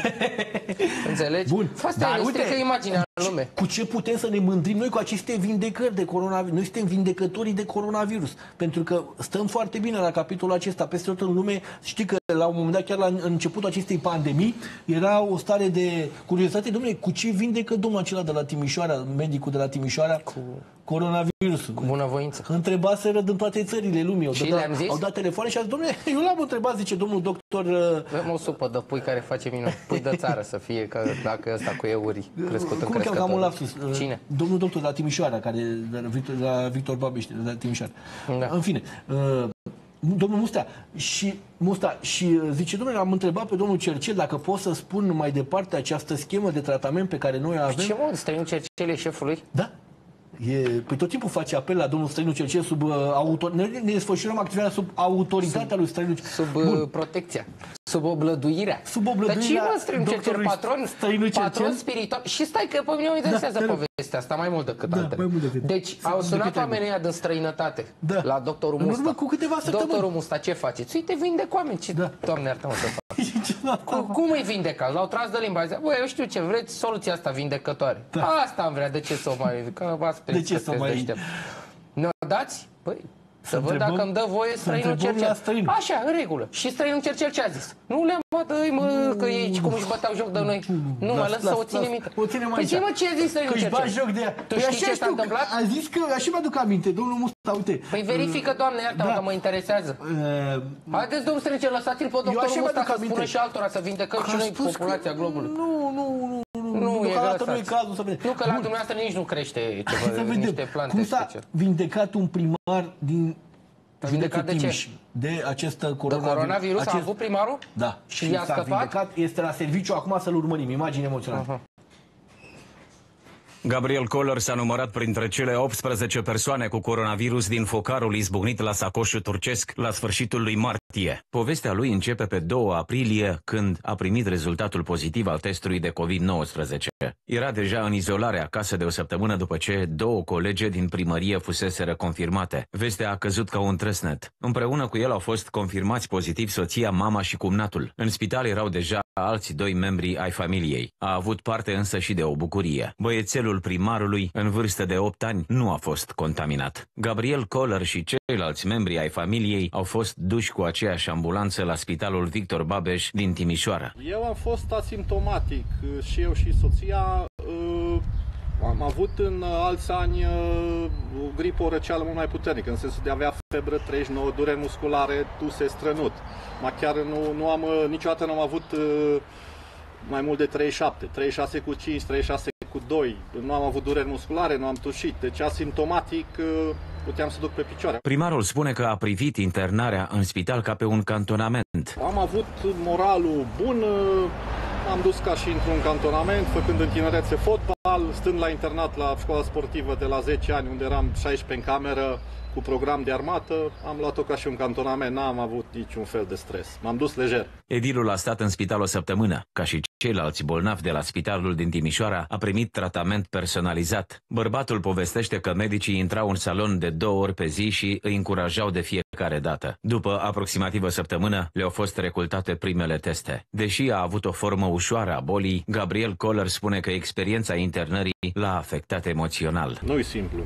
Înțelegi? Bun. Asta e, strică imaginea în lume. Cu ce putem să ne mândrim noi cu aceste vindecări de coronavirus? Noi suntem vindecătorii de coronavirus. Pentru că stăm foarte bine la capitolul acesta. Peste tot în lume, știi că la un moment dat, chiar la începutul acestei pandemii, era o stare de curiozitate. Dom'le, cu ce vindecă domnul acela de la Timișoara, medicul de la Timișoara, cu coronavirusul? Cu bunăvoință. Întrebaseră din toate țările lumii. Au, și dat, le-am zis? Au dat telefoane și a zis, domnule, eu l-am întrebat, zice domnul doctor... Avem o supă de pui care face minuni. Pui de țară să fie, că dacă ăsta cu euri crescut în crescător. Cum lapsus? Cine? Domnul doctor de la Timișoara, care de la Victor, de la Victor Babeș, de la Timișoara. Da. În fine, uh, domnul Mustea și, Mustea, și zice, domnule, am întrebat pe domnul Cercel dacă pot să spun mai departe această schemă de tratament pe care noi avem. Ce mă, Străinul Cercel e șeful lui? Da. E, păi tot timpul face apel la domnul Străinu Cercel sub uh, autor... Ne, ne desfășurăm activitatea sub autoritatea sub, lui Străinu Sub uh, protecția. Sub oblăduirea. Sub oblăduirea. Dar ce mă, Străinu Cercel, patron, patron spiritual? Și stai că pe mine mă interesează da, povestea asta mai mult decât da, altele. Mult decât. Deci au sunat oamenii din străinătate da. La doctorul Musta. Cu câteva săptămâni. Doctorul Musta, ce faceți? Uite, vindec oameni. Ce... Da. Doamne, iartă-mă să fac. Cum, cum îi vindecați? L-au tras de limba. Zicea, băi, eu știu ce, vreți soluția asta vindecătoare. Da. Asta am vrea, de ce să o mai... Că de ce să o mai... Ne-o dați? Păi... Să văd dacă îmi dă voie Străinul Cercel. Așa, în regulă. Și Străinul Cercel ce a zis? Nu le-am bătă, mă, că ei cum își băteau joc de noi. Nu, mă lăs să o ține minte. Păi ce mă, ce a zis Străinul Cercel? Că își joc de ea. Tu știi ce s-a întâmplat? A zis că, așa mi-aduc aminte, domnul Musta, uite. Păi verifică, Doamne, iartă-mă, că mă interesează. Haideți, domnul Străinul Cercel, lăsați-l pe doctorul Musta să spună și altora, să vindecăm și noi populația globului. Nu, nu, nu. Nu, e nu e cazul să vedem. Nu, că la dumneavoastră nici nu crește niște plante. Cum s-a vindecat un primar din Vindecat de ce? De acest coronavirus. De coronavirus acest... a avut primarul? Da. Și, și i-a scăpat? Vindecat, este la serviciu acum să-l urmărim. Imagine emoționată. Uh-huh. Gabriel Koller s-a numărat printre cele optsprezece persoane cu coronavirus din focarul izbucnit la Sacoșul turcesc la sfârșitul lui martie. Povestea lui începe pe doi aprilie, când a primit rezultatul pozitiv al testului de covid nouăsprezece. Era deja în izolare acasă de o săptămână după ce două colege din primărie fuseseră confirmate. Vestea a căzut ca un trăsnet. Împreună cu el au fost confirmați pozitiv soția, mama și cumnatul. În spital erau deja alți doi membri ai familiei. A avut parte însă și de o bucurie. Băiețelul primarului, în vârstă de opt ani, nu a fost contaminat. Gabriel Koller și ceilalți membri ai familiei au fost duși cu aceeași ambulanță la spitalul Victor Babeș din Timișoara. Eu am fost asimptomatic și eu și soția. Am avut în alți ani o gripă, o răceală mult mai puternică, în sensul de a avea febră treizeci și nouă, dureri musculare, tuse, strănut. Ma chiar nu, nu am, niciodată nu am avut mai mult de treizeci și șapte, treizeci și șase cu cinci, treizeci și șase cu doi. Nu am avut dureri musculare, nu am tușit. Deci asimptomatic puteam să duc pe picioare. Primarul spune că a privit internarea în spital ca pe un cantonament. Am avut moralul bun, am dus ca și într-un cantonament, făcând în tinerețe fotbal, stând la internat la școala sportivă de la zece ani, unde eram șaisprezece în cameră, cu program de armată, am luat-o ca și un cantonament, n-am avut niciun fel de stres. M-am dus lejer. Edilul a stat în spital o săptămână. Ca și ceilalți bolnavi de la spitalul din Timișoara, a primit tratament personalizat. Bărbatul povestește că medicii intrau în salon de două ori pe zi și îi încurajau de fiecare dată. După aproximativ o săptămână, le-au fost recoltate primele teste. Deși a avut o formă ușoară a bolii, Gabriel Koller spune că experiența internării l-a afectat emoțional. Nu-i simplu.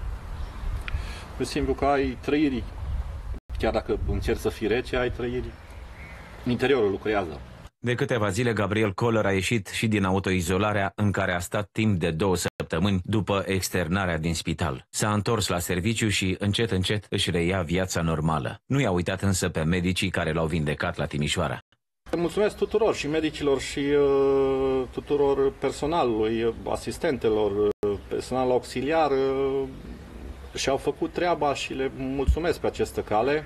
E simplu că ai trăiri, chiar dacă încerci să fii rece, ai trăiri. Interiorul lucrează. De câteva zile, Gabriel Koller a ieșit și din autoizolarea în care a stat timp de două săptămâni după externarea din spital. S-a întors la serviciu și, încet, încet, își reia viața normală. Nu i-a uitat însă pe medicii care l-au vindecat la Timișoara. Mulțumesc tuturor, și medicilor, și uh, tuturor personalului, asistentelor, uh, personal auxiliar, uh, și-au făcut treaba și le mulțumesc pe această cale.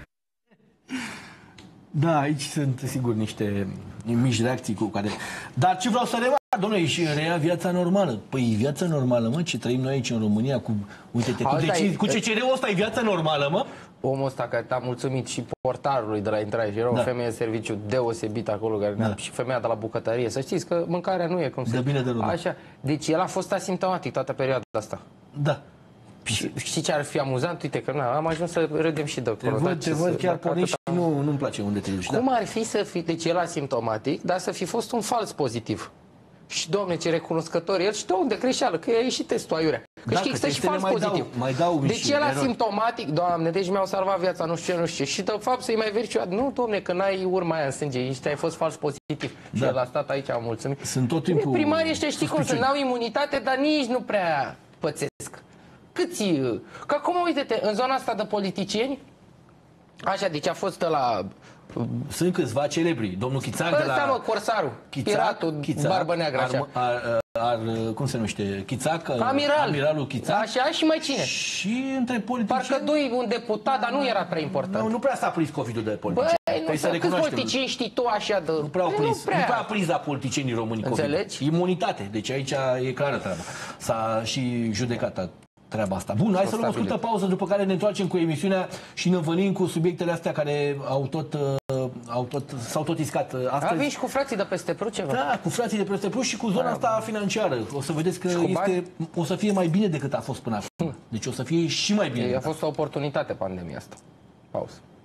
Da, aici sunt, sigur, niște mici reacții cu care... Dar ce vreau să remarc, domnule, și reia viața normală. Păi viața normală, mă, ce trăim noi aici în România cu... Uite-te, cu, deci, cu C C R-ul ăsta e viața normală, mă? omul ăsta care te-a mulțumit și portarului de la intrare și era da. o femeie în serviciu deosebit acolo, care da. și femeia de la bucătărie. Să știți că mâncarea nu e cum se... De bine de rău. Așa. Deci el a fost asimptomatic toată perioada asta. Da. Și știi ce ar fi amuzant? Uite că na, am ajuns să râdem și de te văd, te văd chiar porniți și nu, nu-mi place unde te duci. Cum da. ar fi să fi, deci el asimptomatic, dar să fi fost un fals pozitiv. Și Doamne, ce recunoscător el și de unde greșeală, că i-a ieșit testul aiurea. Că da, știi că și fals mai pozitiv. Dau, mai dau deci el asimptomatic, Doamne, deci mi-au salvat viața, nu știu ce, nu știu ce. Și de fapt să-i mai verici, nu, Doamne, că n-ai urma aia în sânge, ești, ai fost fals pozitiv. Da. Și el a stat aici, am mulțumit. Sunt tot timpul... Primarii ăștia știi cum sunt, n-au imunitate, dar nici nu prea pățesc. Câți... Că acum, uite-te, în zona asta de politicieni, așa, deci a fost la... Sunt câțiva celebri. Domnul Chițac de la... Ăsta, mă, Corsarul, Chițac, piratul, Chițac, barbă neagră, așa. Ar, ar, ar, cum se numește? Chițac? Amiral. Amiralul Chițac. Așa, și mai cine? Și între politicieni... Parcă doi, un deputat, dar nu era prea important. Nu, nu prea s-a prins COVID-ul de politicieni. Băi, nu știu, câți politicieni știi tu așa de... Nu prea au prins. Nu prea, nu prea a prins la politicienii români COVID. Înțelegi? Imunitate. Deci aici e clară treaba. S-a și judecat treaba asta. Bun, hai să luăm o scurtă pauză, după care ne întoarcem cu emisiunea și ne învălim cu subiectele astea care au tot, uh, au tot, s-au tot iscat uh, astăzi. Avem și cu frații de peste Prut ceva. Da, cu frații de peste Prut și cu zona asta financiară. O să vedeți că este, o să fie mai bine decât a fost până acum. Deci o să fie și mai bine. A fost o oportunitate pandemia asta. Pauză.